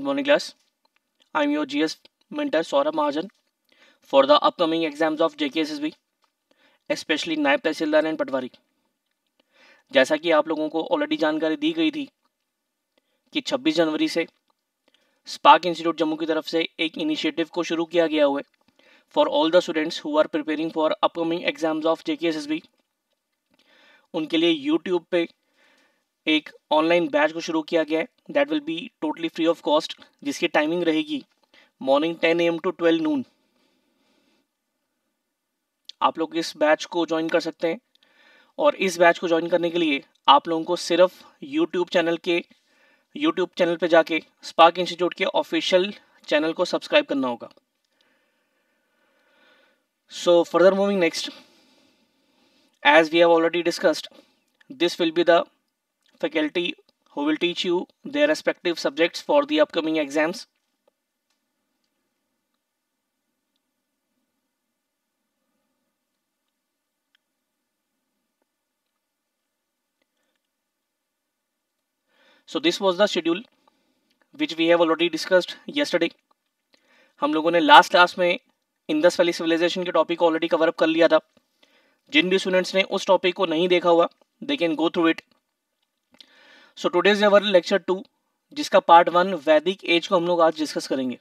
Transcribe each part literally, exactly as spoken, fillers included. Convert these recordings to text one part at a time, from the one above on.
morning class. I'm your G S mentor Saurabh Mahajan for the upcoming exams of J K S S B, especially नायब तहसीलदार and पटवारी। जैसा कि आप लोगों को already जानकारी दी गई थी कि छब्बीस जनवरी से स्पार्क इंस्टीट्यूट जम्मू की तरफ से एक इनिशिएटिव को शुरू किया गया हुआ है for all the students who are preparing for upcoming exams of J K S S B। उनके लिए यूट्यूब पे एक ऑनलाइन बैच को शुरू किया गया है that will be totally free of cost, जिसकी टाइमिंग रहेगी morning ten A M to twelve noon. आप लोग इस बैच को ज्वाइन कर सकते हैं और इस बैच को ज्वाइन करने के लिए आप लोगों को सिर्फ यूट्यूब चैनल के यूट्यूब चैनल पे जाके स्पार्क इंस्टीट्यूट के ऑफिशियल चैनल को सब्सक्राइब करना होगा। So further moving next, as we have already discussed, this will be the faculty who will teach you their respective subjects for the upcoming exams. So this was the schedule which we have already discussed yesterday. हम लोगों ने last class में Indus valley civilisation के topic को already cover up कर लिया था। जिन भी स्टूडेंट्स ने उस टॉपिक को नहीं देखा हुआ, they can go through it. So today's our lecture two, जिसका पार्ट वन वैदिक एज को हम लोग आज डिस्कस करेंगे।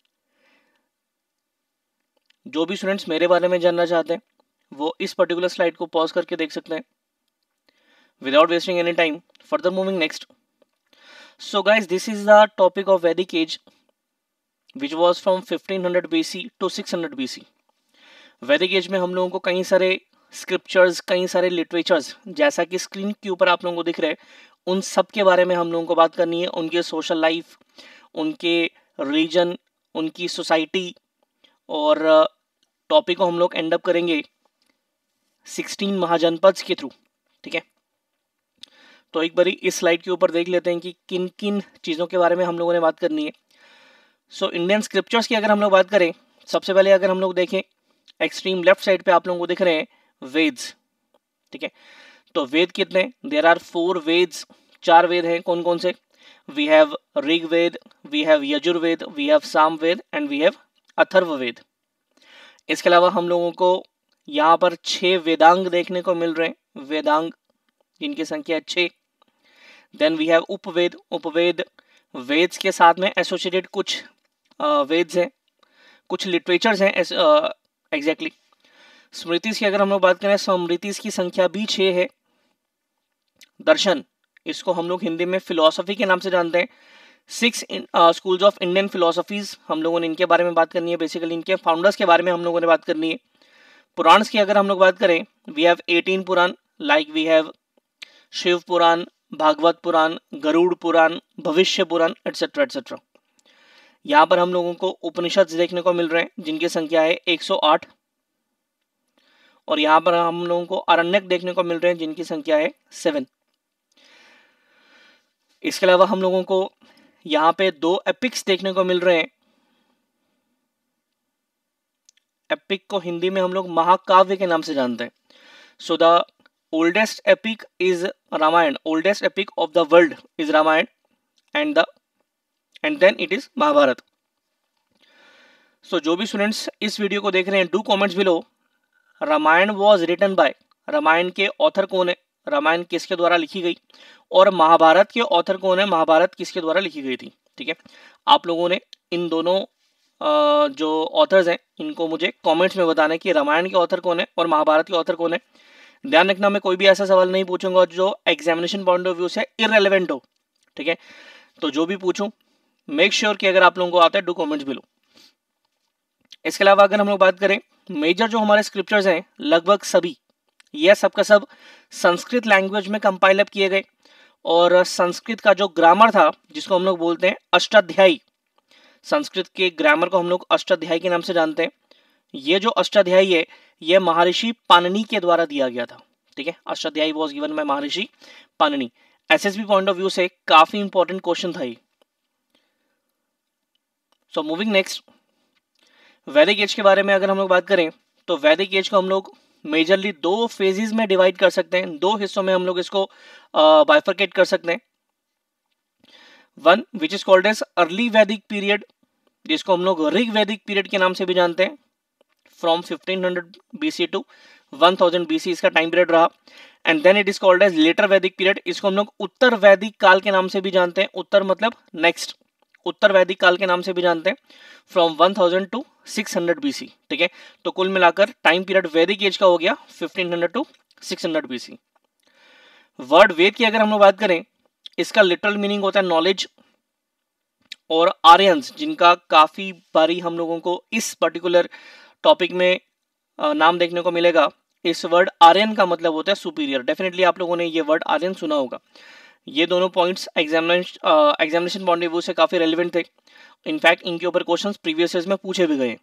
जो भी स्टूडेंट्स मेरे बारे में जानना चाहते हैं वो इस पर्टिकुलर स्लाइड को पॉज करके देख सकते हैं without wasting any time. Further moving next, so guys this is the topic of Vedic age which was from fifteen hundred B C to six hundred B C. Vedic age में हम लोगों को कई सारे स्क्रिप्चर्स, कई सारे literatures, जैसा कि स्क्रीन के ऊपर आप लोगों को दिख रहे हैं, उन सब के बारे में हम लोगों को बात करनी है। उनके सोशल लाइफ, उनके रिलीजन, उनकी सोसाइटी, और टॉपिक को हम लोग एंड अप करेंगे सिक्सटीन महाजनपद के थ्रू। ठीक है, तो एक बारी इस स्लाइड के ऊपर देख लेते हैं कि किन किन चीज़ों के बारे में हम लोगों ने बात करनी है। सो इंडियन स्क्रिप्चर्स की अगर हम लोग बात करें, सबसे पहले अगर हम लोग देखें एक्सट्रीम लेफ्ट साइड पे आप लोगों को दिख रहे हैं वेद्स। ठीक है, तो वेद कितने? देयर आर फोर वेद्स, चार वेद हैं। कौन कौन से? We have Rigveda, we have Yajurveda, we have Samaveda and we have Atharvaveda. इसके अलावा हम लोगों को यहाँ पर छह वेदांग देखने को मिल रहे हैं, वेदांग जिनकी संख्या छः। Then we have Upaveda, Upaveda Vedas के साथ में एसोसिएटेड कुछ वेद्स हैं, कुछ लिटरेचर्स हैं एग्जैक्टली। स्मृतिस की अगर हम लोग बात करें, स्मृतिस की संख्या भी छः है। दर्शन, इसको हम लोग हिंदी में फिलोसफी के नाम से जानते हैं। Six schools of Indian philosophies, हम लोगों ने इनके बारे में बात करनी है, बेसिकली इनके फाउंडर्स के बारे में हम लोगों ने बात करनी है। पुराण की अगर हम लोग बात करें, we have eighteen Purana, like we have Shiva Purana, Bhagavata Purana, Garuda Purana, Bhavishya Purana, etcetera etcetera. यहाँ पर हम लोगों को उपनिषद देखने को मिल रहे हैं जिनकी संख्या है एक सौ आठ, और यहाँ पर हम लोगों को अरण्यक देखने को मिल रहे हैं जिनकी संख्या है सेवन। इसके अलावा हम लोगों को यहाँ पे दो एपिक्स देखने को मिल रहे हैं। एपिक को हिंदी में हम लोग महाकाव्य के नाम से जानते हैं। So the oldest epic is Ramayana, oldest epic of the world is Ramayana, and the end then it is Mahabharata. So जो भी स्टूडेंट्स इस वीडियो को देख रहे हैं, do comments below Ramayana was written by, Ramayana के ऑथर कौन है, रामायण किसके द्वारा लिखी गई, और महाभारत के ऑथर कौन है, महाभारत किसके द्वारा लिखी गई थी। ठीक है, आप लोगों ने इन दोनों जो ऑथर्स हैं इनको मुझे कमेंट्स में बताना है कि रामायण के ऑथर कौन है और महाभारत के ऑथर कौन है। ध्यान रखना, मैं कोई भी ऐसा सवाल नहीं पूछूंगा जो एग्जामिनेशन पॉइंट ऑफ व्यू से इररेलेवेंट हो। ठीक है, तो जो भी पूछूं मेक श्योर कि अगर आप लोगों को आता है, डू कॉमेंट्स बिलो। इसके अलावा अगर हम लोग बात करें, मेजर जो हमारे स्क्रिप्चर्स हैं लगभग सभी, यह सब का सब संस्कृत लैंग्वेज में कंपाइल अप किए गए, और संस्कृत का जो ग्रामर था जिसको हम लोग बोलते हैं अष्टाध्यायी, संस्कृत के ग्रामर को हम लोग अष्टाध्यायी के नाम से जानते हैं। ये जो अष्टाध्यायी है यह महर्षि पाणिनि के द्वारा दिया गया था। ठीक है, Ashtadhyayi was given by Maharshi Panini. SSB point of view से काफी इंपॉर्टेंट क्वेश्चन था ये। So moving next, Vedic age के बारे में अगर हम लोग बात करें तो वैदिक एज को हम लोग मेजरली दो फेजेस में डिवाइड कर सकते हैं, दो हिस्सों में हम लोग इसको बाइफरकेट कर सकते हैं। One which is called as early वैदिक पीरियड, जिसको हम लोग ऋग वैदिक पीरियड के नाम से भी जानते हैं, from fifteen hundred BC to one thousand BC इसका टाइम पीरियड रहा। And then it is called as later Vedic period, इसको हम लोग उत्तर वैदिक काल के नाम से भी जानते हैं, उत्तर मतलब नेक्स्ट, उत्तर वैदिक काल के नाम से भी जानते हैं, from one thousand to six hundred BC. ठीक है, तो कुल मिलाकर टाइम पीरियड वैदिक एज का हो गया fifteen hundred to six hundred BC. Word Veda की अगर हम लोग बात करें, इसका लिटरल मीनिंग होता है नॉलेज, और आर्यंस जिनका काफी बारी हम लोगों को इस पर्टिकुलर टॉपिक में नाम देखने को मिलेगा, इस वर्ड आर्यन का मतलब होता है सुपीरियर। डेफिनेटली आप लोगों ने ये वर्ड आर्यन सुना होगा। ये दोनों points examination examination point of view से काफी रेलिवेंट थे, इनफैक्ट इनके ऊपर क्वेश्चंस प्रीवियस ईयर्स में पूछे भी गए।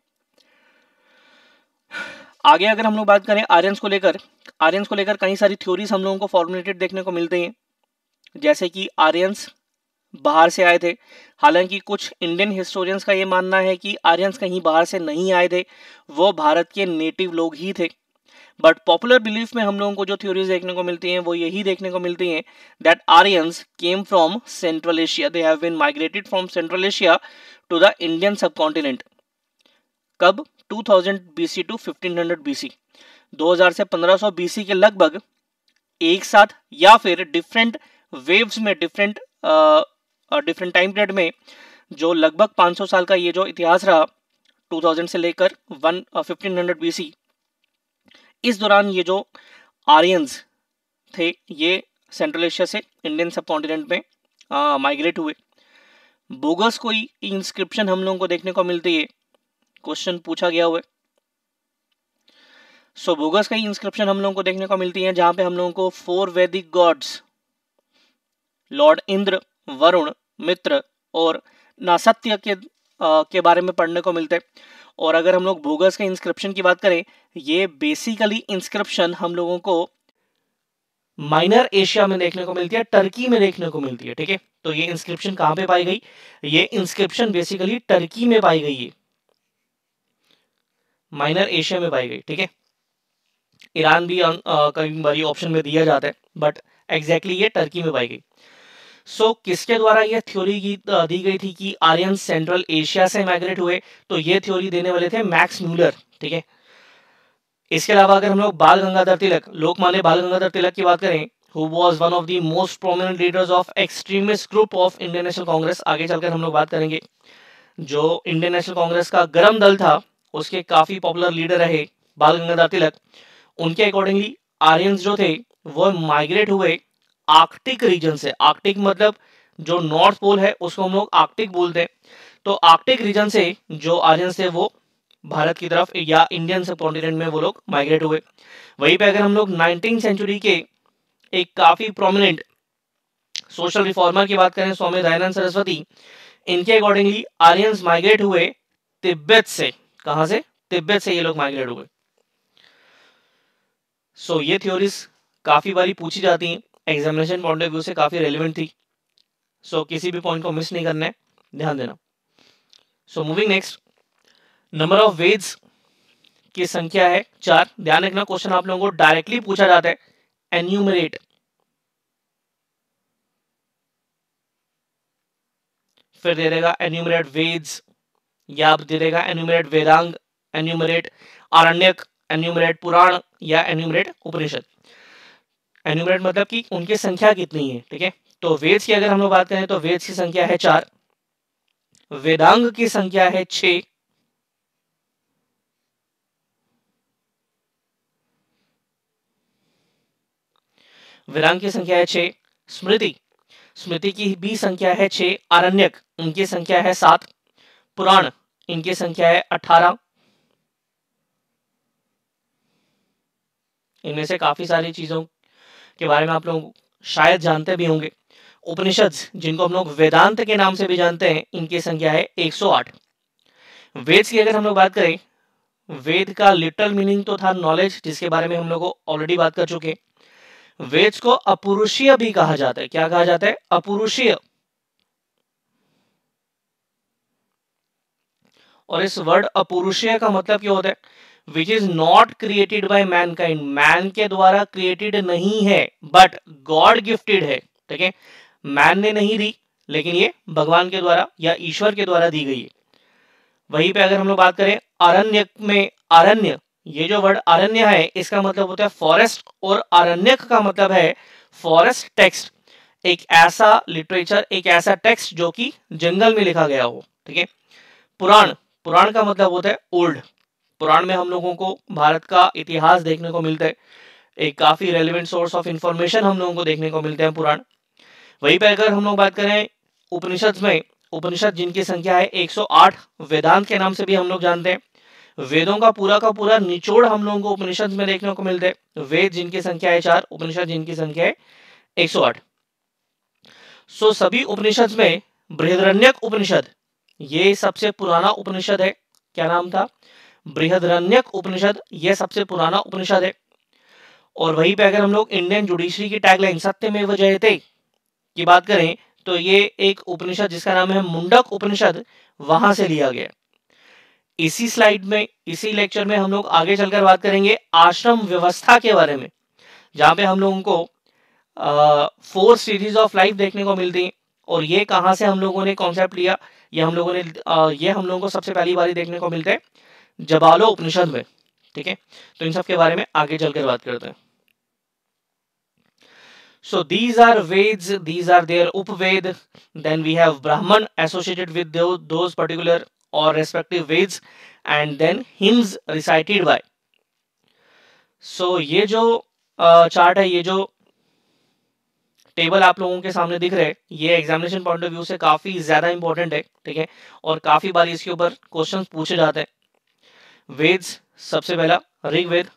आगे अगर हम लोग बात करें आर्यंस को लेकर, आर्यंस को लेकर कई सारी थ्योरीज हम लोगों को फॉर्मुलेटेड देखने को मिलते हैं, जैसे कि आर्यंस बाहर से आए थे। हालांकि कुछ इंडियन हिस्टोरियंस का ये मानना है कि आर्यंस कहीं बाहर से नहीं आए थे, वो भारत के नेटिव लोग ही थे। बट पॉपुलर बिलीफ में हम लोगों को जो थ्योरीज देखने को मिलती हैं वो यही देखने को मिलती हैं that Aryans came from Central Asia, they have been migrated from Central Asia to the Indian subcontinent. कब? Two thousand BC to fifteen hundred BC, दो हज़ार से पंद्रह सौ बीसी के लगभग एक साथ, या फिर डिफरेंट वेव्स में, डिफरेंट डिफरेंट टाइम पीरियड में, जो लगभग पाँच सौ साल का ये जो इतिहास रहा टू थाउजेंड से लेकर वन फिफ्टीन हंड्रेड बीसी, इस दौरान ये जो आर्यंस थे ये सेंट्रल एशिया से इंडियन सबकॉन्टिनेंट में माइग्रेट हुए। बोगस कोई इंस्क्रिप्शन हम लोगों को देखने को मिलती है, क्वेश्चन पूछा गया हुआ है। सो बोगस कई इंस्क्रिप्शन हम लोगों को देखने को मिलती है जहां पे हम लोगों को four Vedic gods, lord Indra, Varuna, Mitra और नासत्य के आ, के बारे में पढ़ने को मिलते हैं। और अगर हम लोग बोगस के इंस्क्रिप्शन की बात करें, ये बेसिकली इंस्क्रिप्शन हम लोगों को माइनर एशिया में देखने को मिलती है, टर्की में देखने को मिलती है। ठीक है, तो ये इंस्क्रिप्शन कहां पे पाई गई? ये इंस्क्रिप्शन बेसिकली टर्की में पाई गई है, माइनर एशिया में पाई गई। ठीक है, ईरान भी कई बारी ऑप्शन में दिया जाता है, बट एग्जैक्टली ये टर्की में पाई गई। सो so, किसके द्वारा ये थ्योरी दी गई थी कि आर्यन सेंट्रल एशिया से माइग्रेट हुए? तो ये थ्योरी देने वाले थे मैक्स म्यूलर। ठीक है, इसके अलावा अगर हम लोग बाल गंगाधर तिलक, लोकमान्य बाल गंगाधर तिलक की बात करें, who was one of the most prominent leaders of extremist group of Indian National Congress, आगे चलकर हम लोग बात करेंगे। जो इंडियन नेशनल कांग्रेस का गर्म दल था उसके काफी पॉपुलर लीडर रहे बाल गंगाधर तिलक। उनके अकॉर्डिंगली आर्यंस जो थे वो माइग्रेट हुए आर्कटिक रीजन से। आर्कटिक मतलब जो नॉर्थ पोल है उसको हम लोग आर्कटिक बोलते हैं। तो आर्कटिक रीजन से जो आर्यंस थे वो भारत की तरफ या इंडियन सबकॉन्टिनेंट में वो लोग माइग्रेट हुए। वहीं पे अगर हम लोग नाइनटीन सेंचुरी के एक काफी प्रोमिनेंट सोशल रिफॉर्मर की बात करें, स्वामी दयानंद सरस्वती, इनके अकॉर्डिंगली आर्यंस माइग्रेट हुए तिब्बत से। कहां से? तिब्बत से ये लोग माइग्रेट हुए। सो so, ये थ्योरीज काफी बारी पूछी जाती हैं, एग्जामिनेशन पॉइंट ऑफ व्यू से काफी रेलिवेंट थी। सो so, किसी भी पॉइंट को मिस नहीं करना है, ध्यान देना। So moving next, number of Vedas की संख्या है चार। ध्यान रखना, क्वेश्चन आप लोगों को डायरेक्टली पूछा जाता है, एन्यूमरेट। फिर दे देगा एन्यूमरेट वेद्स, या आप दे देगा एन्यूमरेट वेदांग, एन्यूमरेट आरण्यक, एन्यूमरेट पुराण, या एन्यूमरेट उपनिषद। एन्यूमरेट मतलब कि उनकी संख्या कितनी है। ठीक है, तो वेद्स की अगर हम लोग बात करें तो वेद्स की संख्या है चार, वेदांग की संख्या है छह, वेदांग की संख्या है छह, स्मृति, स्मृति की भी संख्या है छह, आरण्यक उनकी संख्या है सात, पुराण इनकी संख्या है अठारह। इनमें से काफी सारी चीजों के बारे में आप लोग शायद जानते भी होंगे। उपनिषद जिनको हम लोग वेदांत के नाम से भी जानते हैं, इनकी संख्या है एक सौ आठ। वेद की अगर हम लोग बात करें, वेद का लिटरल मीनिंग तो था नॉलेज, जिसके बारे में हम लोग ऑलरेडी बात कर चुके। वेद को अपुरुषीय भी कहा जाता है। क्या कहा जाता है? अपुरुषीय। और इस वर्ड अपुरुषीय का मतलब क्या होता है? Which is not created by mankind, man के द्वारा क्रिएटेड नहीं है, बट गॉड गिफ्टेड है। ठीक है, मैन ने नहीं दी, लेकिन ये भगवान के द्वारा या ईश्वर के द्वारा दी गई है। वहीं पे अगर हम लोग बात करें अरण्य में, अरण्य, ये जो वर्ड अरण्य है इसका मतलब होता है फॉरेस्ट, और अरण्यक का मतलब है फॉरेस्ट टेक्स्ट, एक ऐसा लिटरेचर, एक ऐसा टेक्स्ट जो कि जंगल में लिखा गया हो। ठीक है। पुराण, पुराण का मतलब होता है ओल्ड। पुराण में हम लोगों को भारत का इतिहास देखने को मिलता है, एक काफी रेलिवेंट सोर्स ऑफ इंफॉर्मेशन हम लोगों को देखने को मिलते हैं पुराण। वहीं पर अगर हम लोग बात करें उपनिषद में, उपनिषद जिनकी संख्या है एक सौ आठ, वेदांत के नाम से भी हम लोग जानते हैं, वेदों का पूरा का पूरा निचोड़ हम लोगों को उपनिषद में देखने को मिलता है। वेद जिनकी संख्या है चार, उपनिषद जिनकी संख्या है एक सौ आठ। सो सभी उपनिषद में बृहदारण्यक उपनिषद ये सबसे पुराना उपनिषद है। क्या नाम था? बृहदारण्यक उपनिषद, ये सबसे पुराना उपनिषद है। और वहीं पे अगर हम लोग इंडियन जुडिशरी की टैगलाइन सत्यमेव जयते की बात करें तो ये एक उपनिषद जिसका नाम है मुंडक उपनिषद, वहां से लिया गया। इसी स्लाइड में, इसी लेक्चर में हम लोग आगे चलकर बात करेंगे आश्रम व्यवस्था के बारे में, जहां पे हम लोगों को फोर सीरीज ऑफ लाइफ देखने को मिलती है। और ये कहां से हम लोगों ने कॉन्सेप्ट लिया, ये हम लोगों ने आ, ये हम लोगों को सबसे पहली बार देखने को मिलता है जबालो उपनिषद में। ठीक है, तो इन सब के बारे में आगे चलकर बात करते हैं। So these are Veds, these are their Upved. Then we have Brahman associated with those, those particular or respective Veds, and then hymns recited by. So ये जो चार्ट uh, है, ये जो टेबल आप लोगों के सामने दिख रहे हैं, ये एग्जामिनेशन पॉइंट ऑफ व्यू से काफी ज्यादा इंपॉर्टेंट है। ठीक है, और काफी बार इसके ऊपर क्वेश्चन पूछे जाते हैं। वेद्स, सबसे पहला ऋग्वेद,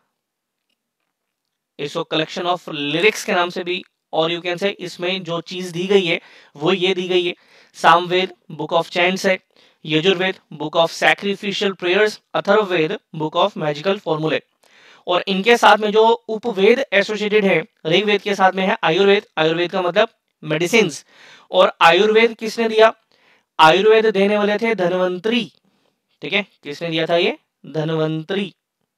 इसको कलेक्शन ऑफ लिरिक्स के नाम से भी, और यू कैन से इसमें जो चीज दी गई है वो ये दी गई है। सामवेद बुक ऑफ चैंट्स है, Yajurveda book of sacrificial prayers, Atharvaveda book of magical formulae. और इनके साथ में जो उपवेद एसोसिएटेड है ऋग्वेद के साथ में है आयुर्वेद। आयुर्वेद का मतलब मेडिसिन। और आयुर्वेद किसने दिया? आयुर्वेद देने वाले थे धन्वंतरी। ठीक है, किसने दिया था? ये धन्वंतरी।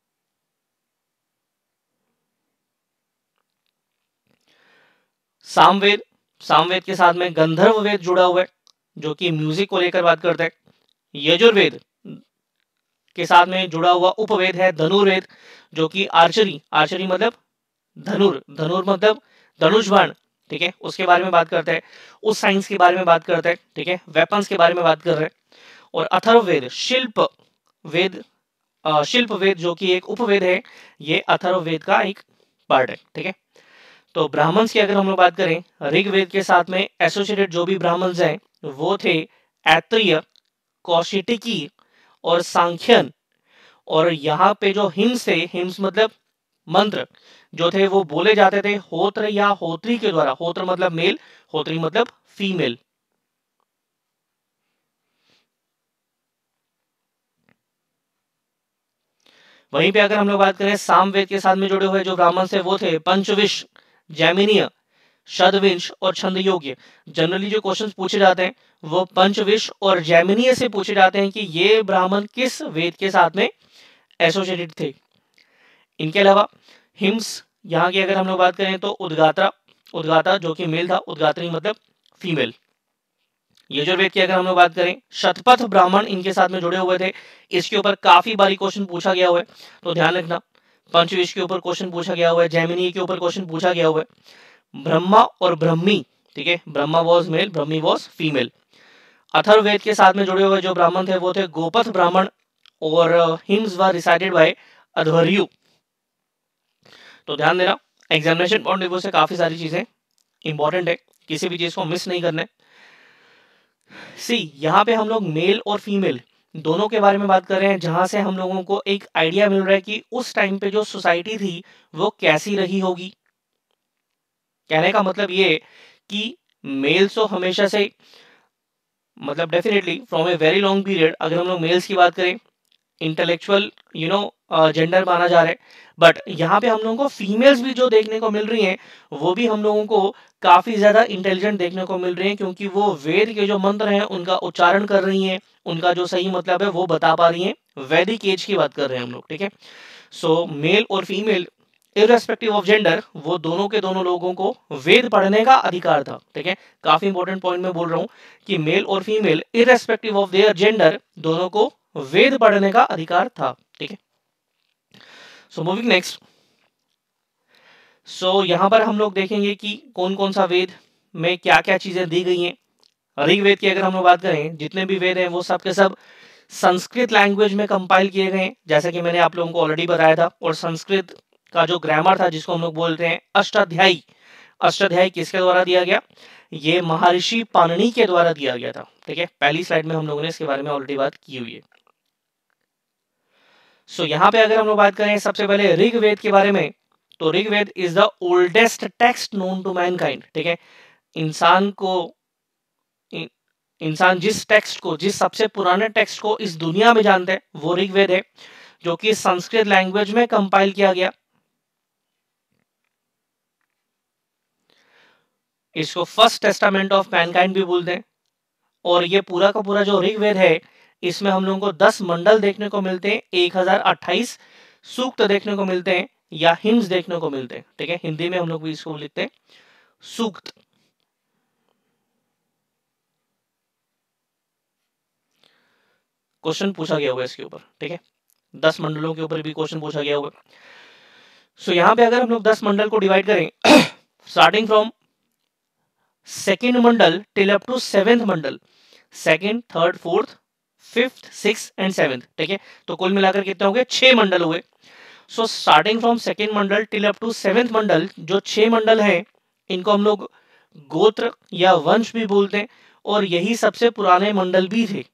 सामवेद, सामवेद के साथ में गंधर्व वेद जुड़ा हुआ है जो कि म्यूजिक को लेकर बात करता है। यजुर्वेद के साथ में जुड़ा हुआ उपवेद है धनुर्वेद, जो कि आर्चरी, आर्चरी मतलब धनुर, धनुर मतलब धनुष बाण। ठीक है, उसके बारे में बात करता है, उस साइंस के बारे में बात करता है। ठीक है, वेपन्स के बारे में बात कर रहे हैं। और अथर्ववेद शिल्प वेद, शिल्प वेद जो कि एक उपवेद है, ये अथर्ववेद का एक पार्ट है। ठीक है, तो ब्राह्मण्स की अगर हम लोग बात करें, ऋग्वेद के साथ में एसोसिएटेड जो भी ब्राह्मण्स हैं वो थे ऐत्रेय, कौशिटिकी और सांख्यन। और यहाँ पे जो हिम्स थे, हिम्स मतलब मंत्र जो थे वो बोले जाते थे होत्र या होत्री के द्वारा। होत्र मतलब मेल, होत्री मतलब फीमेल। वहीं पे अगर हम लोग बात करें सामवेद के साथ में जुड़े हुए जो ब्राह्मण थे वो थे पंचविश, जैमिनीय, शतविंश और छंद योग्य। जनरली जो क्वेश्चंस पूछे जाते हैं वो पंचविश और जैमिनीय से पूछे जाते हैं कि ये ब्राह्मण किस वेद के साथ में एसोसिएटेड थे। इनके अलावा हिम्स, यहाँ की अगर हम लोग बात करें तो उद्गाता, उद्गाता जो कि मेल था, उद्गात्री मतलब फीमेल। यजुर्वेद की अगर हम लोग बात करें, शतपथ ब्राह्मण इनके साथ में जुड़े हुए थे। इसके ऊपर काफी बारी क्वेश्चन पूछा गया हुआ है, तो ध्यान रखना। पंचविश के ऊपर क्वेश्चन पूछा गया हुआ है, जैमिनी के ऊपर क्वेश्चन पूछा गया हुआ है। ब्रह्मा और ब्रह्मी, ठीक है, Brahma was male, Brahmi was female. Atharvaveda के साथ में जुड़े हुए जो ब्राह्मण थे वो थे गोपथ ब्राह्मण, और hymns were recited by Adhvaryu. तो ध्यान देना, एग्जामिनेशन पॉइंट ऑफ व्यू से काफी सारी चीजें इंपॉर्टेंट है, किसी भी चीज को मिस नहीं करना है। सी, यहाँ पे हम लोग मेल और फीमेल दोनों के बारे में बात कर रहे हैं, जहां से हम लोगों को एक आइडिया मिल रहा है कि उस टाइम पे जो सोसाइटी थी वो कैसी रही होगी। कहने का मतलब ये कि मेल्स तो हमेशा से, मतलब definitely from a very long period, अगर हम लोग मेल्स की बात करें, इंटेलेक्चुअल यू नो जेंडर माना जा रहा है। बट यहाँ पे हम लोगों को फीमेल्स भी जो देखने को मिल रही हैं वो भी हम लोगों को काफी ज्यादा इंटेलिजेंट देखने को मिल रही हैं, क्योंकि वो वेद के जो मंत्र हैं उनका उच्चारण कर रही हैं, उनका जो सही मतलब है वो बता पा रही हैं। वैदिक एज की बात कर रहे हैं हम लोग। ठीक है, सो मेल और फीमेल इररेस्पेक्टिव ऑफ जेंडर, वो दोनों के दोनों लोगों को वेद पढ़ने का अधिकार था। ठीक है, काफी इंपॉर्टेंट पॉइंट में बोल रहा हूं कि मेल और female irrespective of their gender दोनों को वेद पढ़ने का अधिकार था। ठीक है, सो मूविंग नेक्स्ट। सो यहां पर हम लोग देखेंगे कि कौन कौन सा वेद में क्या क्या चीजें दी गई हैं। ऋग्वेद की अगर हम लोग बात करें, जितने भी वेद हैं वो सब के सब संस्कृत लैंग्वेज में कंपाइल किए गए हैं, जैसा कि मैंने आप लोगों को ऑलरेडी बताया था। और संस्कृत का जो ग्रामर था, जिसको हम लोग बोलते हैं अष्टाध्यायी, अष्टाध्यायी किसके द्वारा दिया गया? ये महर्षि पाणिनि के द्वारा दिया गया था। ठीक है, पहली स्लाइड में हम लोगों ने इसके बारे में ऑलरेडी बात की हुई है। सो so, यहाँ पे अगर हम लोग बात करें सबसे पहले ऋग्वेद के बारे में, तो Rigveda is the oldest text known to mankind. ठीक है, इंसान को इंसान जिस टेक्स्ट को, जिस सबसे पुराने टेक्स्ट को इस दुनिया में जानते हैं, वो ऋग्वेद है, जो कि संस्कृत लैंग्वेज में कंपाइल किया गया। इसको फर्स्ट टेस्टामेंट ऑफ मैनकाइंड भी बोलते हैं। और ये पूरा का पूरा जो ऋग्वेद है, इसमें हम लोगों को दस मंडल देखने को मिलते हैं, एक हजार अट्ठाईस सूक्त देखने को मिलते हैं या हिम्स देखने को मिलते हैं। ठीक है, हिंदी में हम लोग भी इसको लिखते हैं सूक्त। क्वेश्चन पूछा गया हुआ इसके ऊपर। ठीक है, दस मंडलों के ऊपर भी क्वेश्चन पूछा गया हुआ। सो so, यहाँ पे अगर हम लोग दस मंडल को डिवाइड करें, starting from second mandal till up to seventh mandal, second, third, fourth, fifth, six and seventh. ठीक है, तो कुल मिलाकर कितने हो गए? छह मंडल हुए। So starting from second mandal till up to seventh mandal, जो छह मंडल है, इनको हम लोग गोत्र या वंश भी बोलते हैं, और यही सबसे पुराने मंडल भी थे।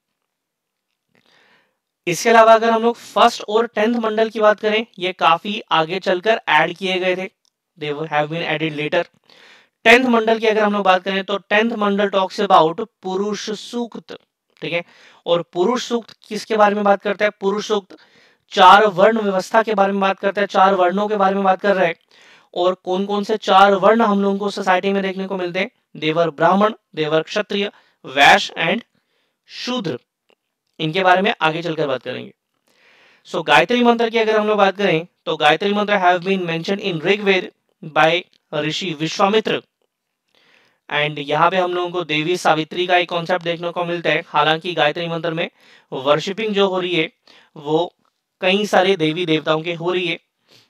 इसके अलावा अगर हम लोग फर्स्ट और टेंथ मंडल की बात करें, ये काफी आगे चलकर ऐड किए गए थे, they have been added later. Tenth mandal की अगर हम लोग बात करें, तो टेंथ मंडल टॉक्स अबाउट पुरुष सूक्त। ठीक है, और पुरुष सूक्त किसके बारे में बात करता है? पुरुष सूक्त चार वर्ण व्यवस्था के बारे में बात करता है, चार वर्णों के बारे में बात कर रहा है। और कौन कौन से चार वर्ण हम लोगों को सोसाइटी में देखने को मिलते हैं? देवर ब्राह्मण, देवर क्षत्रिय, वैश्य एंड शूद्र। इनके बारे में आगे चलकर बात करेंगे। सो so, गायत्री मंत्र की अगर हम लोग बात करें, तो Gayatri mantra have been mentioned in Rigveda by rishi Vishwamitra. And यहाँ पे हम लोगों को देवी सावित्री का एक कॉन्सेप्ट देखने को मिलता है। हालांकि गायत्री मंत्र में वर्शिपिंग जो हो रही है, वो कई सारे देवी देवताओं के हो रही है।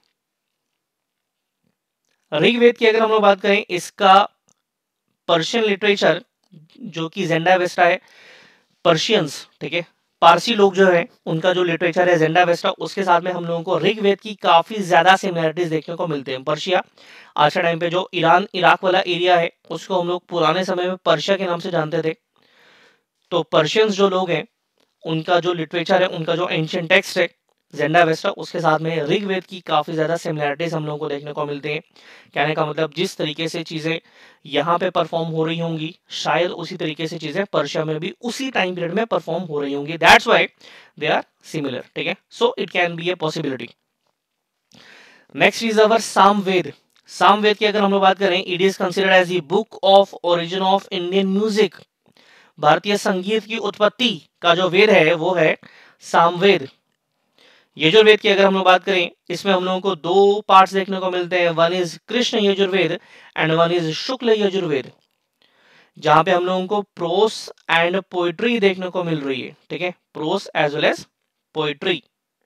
ऋग्वेद की अगर हम लोग बात करें, इसका पर्शियन लिटरेचर जो कि ज़ेंडावेस्टा है, पर्शियंस, ठीक है, पारसी लोग जो है, उनका जो लिटरेचर है ज़ेंडावेस्टा, उसके साथ में हम लोगों को ऋग्वेद की काफी ज्यादा सिमिलरिटीज देखने को मिलते हैं। पर्शिया आज के टाइम पे जो ईरान इराक वाला एरिया है, उसको हम लोग पुराने समय में पर्शिया के नाम से जानते थे। तो पर्शियंस जो लोग हैं, उनका जो लिटरेचर है, उनका जो एंशिएंट टेक्स्ट है ज़ेंडावेस्टा, उसके साथ में ऋग्वेद की काफी ज्यादा सिमिलरिटीज हम लोगों को देखने को मिलते हैं। कहने का मतलब, जिस तरीके से चीजें यहाँ पे परफॉर्म हो रही होंगी, शायद उसी तरीके से चीजें पर्शिया में भी उसी टाइम पीरियड में परफॉर्म हो रही होंगी। That's why they are similar. ठीक है, so it can be a possibility. Next is our Samaveda. Samaveda की अगर हम लोग बात करें, it is considered as the book of origin of Indian music. भारतीय संगीत की उत्पत्ति का जो वेद है, वो है सामवेद। यजुर्वेद की अगर हम लोग बात करें, इसमें हम लोगों को दो पार्ट्स देखने को मिलते हैं। One is Krishna Yajurveda and one is Shukla Yajurveda, जहां पे हम लोगों को प्रोस एंड पोइट्री देखने को मिल रही है। ठीक है, prose as well as poetry.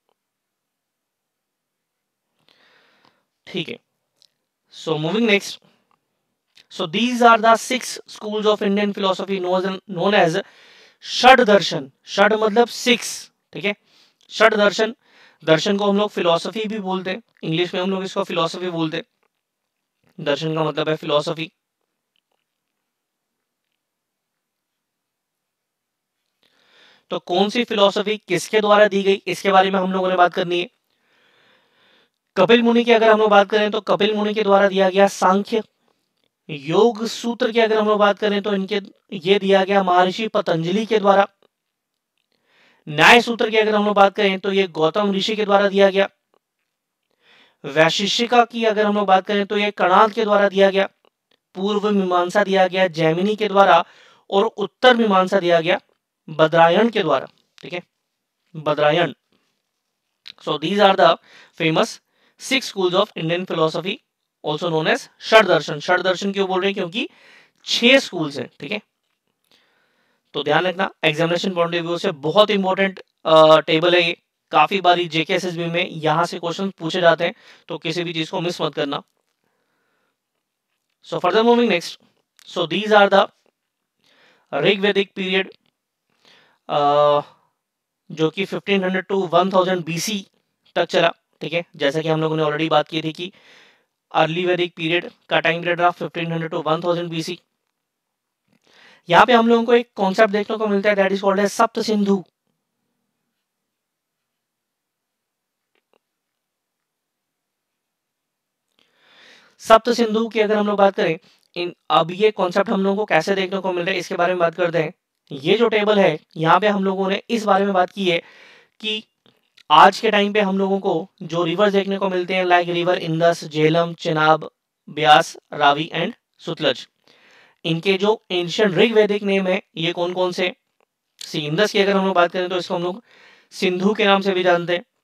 ठीक है, so moving next. So these are the six schools of Indian philosophy known as Shad Darshan. षड मतलब सिक्स। ठीक है, षड दर्शन, दर्शन को हम लोग फिलोसफी भी बोलते हैं, इंग्लिश में हम लोग इसको फिलोसफी बोलते हैं। दर्शन का मतलब है फिलोसफी। तो कौन सी फिलोसफी किसके द्वारा दी गई, इसके बारे में हम लोगों ने बात करनी है। कपिल मुनि की अगर हम लोग बात करें, तो कपिल मुनि के द्वारा दिया गया सांख्य। योग सूत्र की अगर हम लोग बात करें, तो इनके ये दिया गया महर्षि पतंजलि के द्वारा। न्याय सूत्र की अगर हम लोग बात करें, तो ये गौतम ऋषि के द्वारा दिया गया। वैशिष्टिका की अगर हम लोग बात करें, तो ये कणाद के द्वारा दिया गया। पूर्व मीमांसा दिया गया जैमिनी के द्वारा, और उत्तर मीमांसा दिया गया बद्रायण के द्वारा। ठीक है, Badarayana. So these are the famous six schools of Indian philosophy also known as Shad Darshan. Shad Darshan क्यों बोल रहे हैं? क्योंकि छह स्कूल्स हैं, ठीक है। तो ध्यान रखना, एग्जामिनेशन पॉइंट ऑफ व्यू से बहुत इंपॉर्टेंट टेबल है ये। काफी बारी जेके एसएसबी में यहां से क्वेश्चन पूछे जाते हैं, तो किसी भी चीज को मिस मत करना। So further moving next, so these are the Rigvedic period जो कि fifteen hundred to one thousand BC तक चला, ठीक है। जैसा कि हम लोगों ने ऑलरेडी बात की थी कि अर्ली वैदिक पीरियड का टाइम पीरियड रहा fifteen hundred to one thousand BC. यहाँ पे हम लोगों को एक कॉन्सेप्ट देखने को मिलता है, दैट इज कॉल्ड एज सप्त सिंधु। सप्त सिंधु की अगर हम लोग बात करें, इन अब ये कॉन्सेप्ट हम लोगों को कैसे देखने को मिल रहा है इसके बारे में बात करते हैं। ये जो टेबल है यहाँ पे हम लोगों ने इस बारे में बात की है कि आज के टाइम पे हम लोगों को जो रिवर्स देखने को मिलते हैं, like river Indus, Jhelum, Chenab, Beas, Ravi and Sutlej, इनके जो एंशिएंट ऋग्वैदिक नेम है ये कौन कौन से? सी इंदस की अगर हम लोग बात करें तो इसको हम लोग सिंधु के नाम से भी जानते हैं,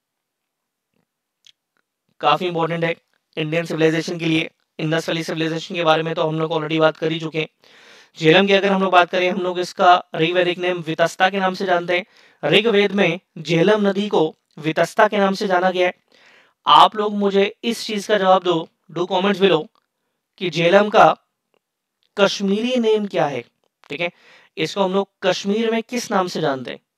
काफी इंपॉर्टेंट है इंडियन सिविलाइजेशन के लिए। इंदस वैली सिविलाइजेशन के बारे में तो हम लोग ऑलरेडी बात कर ही चुके हैं। झेलम की अगर हम लोग बात करें, हम लोग इसका ऋग्वैदिक नेम वितस्ता के नाम से जानते हैं। ऋग्वेद में झेलम नदी को वितस्ता के नाम से जाना गया है। आप लोग मुझे इस चीज का जवाब दो, डू कमेंट्स बिलो, कि झेलम का कश्मीरी नेम क्या है, ठीक है। इसको हम लोग कश्मीर में किस नाम से जानते हैं?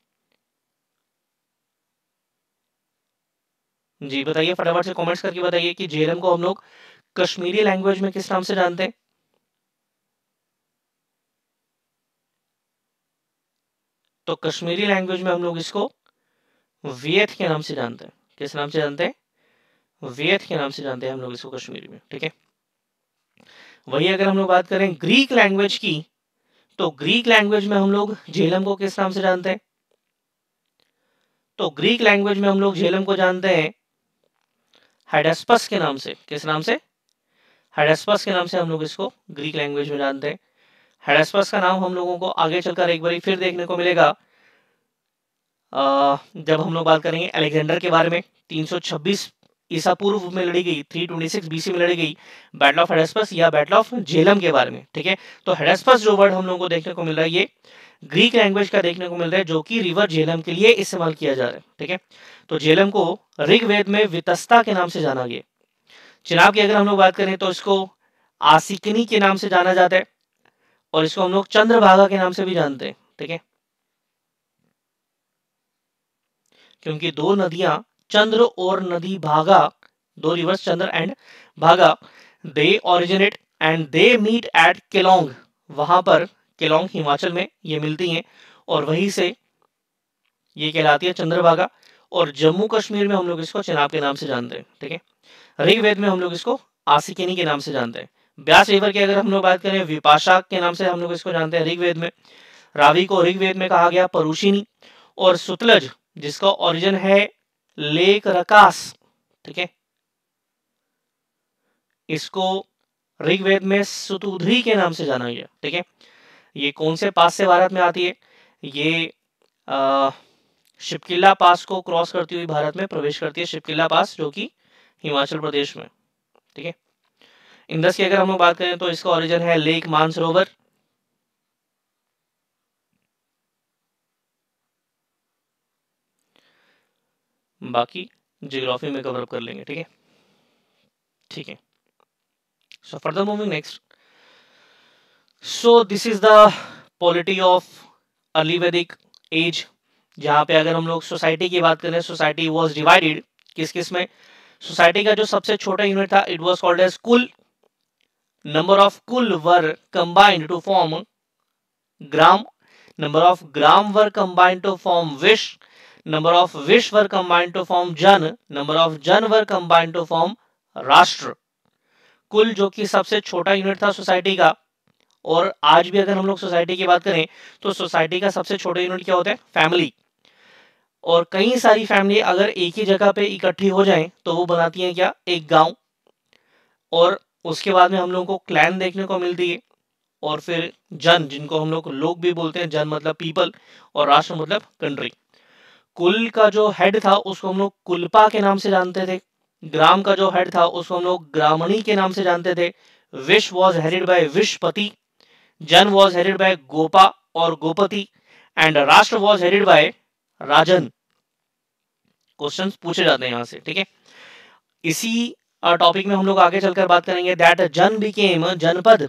जी बताइए, फटाफट से कमेंट्स करके बताइए कि झेलम को हम लोग कश्मीरी लैंग्वेज में किस नाम से जानते हैं? तो कश्मीरी लैंग्वेज में हम लोग इसको वियत के नाम से जानते हैं। किस नाम से जानते हैं? वियत के नाम से जानते हैं हम लोग इसको कश्मीरी में, ठीक है। वही अगर हम लोग बात करें ग्रीक लैंग्वेज की, तो ग्रीक लैंग्वेज में हम लोग झेलम को किस नाम से जानते हैं? तो ग्रीक लैंग्वेज में हम लोग झेलम को जानते हैं हाइडेस्पस के नाम से। किस नाम से? हाइडेस्पस के नाम से हम लोग इसको ग्रीक लैंग्वेज में जानते हैं। हाइडेस्पस का नाम हम लोगों को आगे चलकर एक बार फिर देखने को मिलेगा जब हम लोग बात करेंगे अलेक्जेंडर के बारे में। तीन सौ छब्बीस ईसा पूर्व में लड़ी गई, तीन सौ छब्बीस बीसी में लड़ी गई बैटल ऑफ हेडेस्पस या बैटल ऑफ झेलम के बारे में, ठीक है। तो हेडेस्पस जो वर्ड हम लोगों को देखने को मिल रहा है ये ग्रीक लैंग्वेज का देखने को मिल रहा है, जो कि रिवर झेलम के लिए इस्तेमाल किया जा रहा है, ठीक है। तो झेलम को ऋग्वेद में वितस्ता के नाम से जाना गया। चिनाब की अगर हम लोग बात करें तो इसको आसिकनी के नाम से जाना जाता है, और इसको हम लोग चंद्रभागा के नाम से भी जानते हैं, ठीक है। क्योंकि दो नदियां चंद्र और नदी भागा, दो reverse Chandra and Bhaga, they originate and they meet at Keylong, वहां पर केलोंग हिमाचल में ये मिलती हैं, और वहीं से ये कहलाती है चंद्रभागा। और जम्मू कश्मीर में हम लोग इसको चिनाब के नाम से जानते हैं, ठीक है। ऋग्वेद में हम लोग इसको आसिकेनी के नाम से जानते हैं। ब्यास रिवर की अगर हम लोग बात करें, विपाशा के नाम से हम लोग इसको जानते हैं ऋग्वेद में। रावी को ऋग्वेद में कहा गया परुषिनी, और सुतलज जिसका ओरिजिन है लेक रकास, ठीक है, इसको ऋग्वेद में सुतुद्री के नाम से जाना गया, ठीक है। ये कौन से पास से भारत में आती है? ये आ, शिपकिला पास को क्रॉस करती हुई भारत में प्रवेश करती है, शिपकिला पास जो कि हिमाचल प्रदेश में, ठीक है। इंदस की अगर हम लोग बात करें तो इसका ओरिजिन है लेक मानसरोवर। बाकी जियोग्राफी में कवर अप कर लेंगे, ठीक है ठीक है so further moving next, so this is the polity of early Vedic age, जहां पे अगर हम लोग सोसाइटी की बात करें, सोसाइटी वाज डिवाइडेड किस किस में? सोसाइटी का जो सबसे छोटा यूनिट था, it was called as kul. Number of kul were combined to form gram, number of gram were combined to form vish, number of vish were combined to form jan, number of jan were combined to form राष्ट्र। कुल जो कि सबसे छोटा यूनिट था सोसाइटी का, और आज भी अगर हम लोग सोसाइटी की बात करें तो सोसाइटी का सबसे छोटा यूनिट क्या होता है? फैमिली। और कई सारी फैमिली अगर एक ही जगह पे इकट्ठी हो जाएं तो वो बनाती हैं क्या? एक गांव। और उसके बाद में हम लोगों को क्लैन देखने को मिलती है, और फिर जन, जिनको हम लोग लोग भी बोलते हैं, जन मतलब पीपल, और राष्ट्र मतलब कंट्री। कुल का जो हेड था उसको हम लोग कुलपा के नाम से जानते थे, ग्राम का जो हेड था उसको हम लोग ग्रामणी के नाम से जानते थे। Vish was headed by vishpati, jan was headed by gopa और gopati, and rashtra was headed by rajan. Questions पूछे जाते हैं यहां से, ठीक है। इसी टॉपिक में हम लोग आगे चलकर बात करेंगे that jan became janapada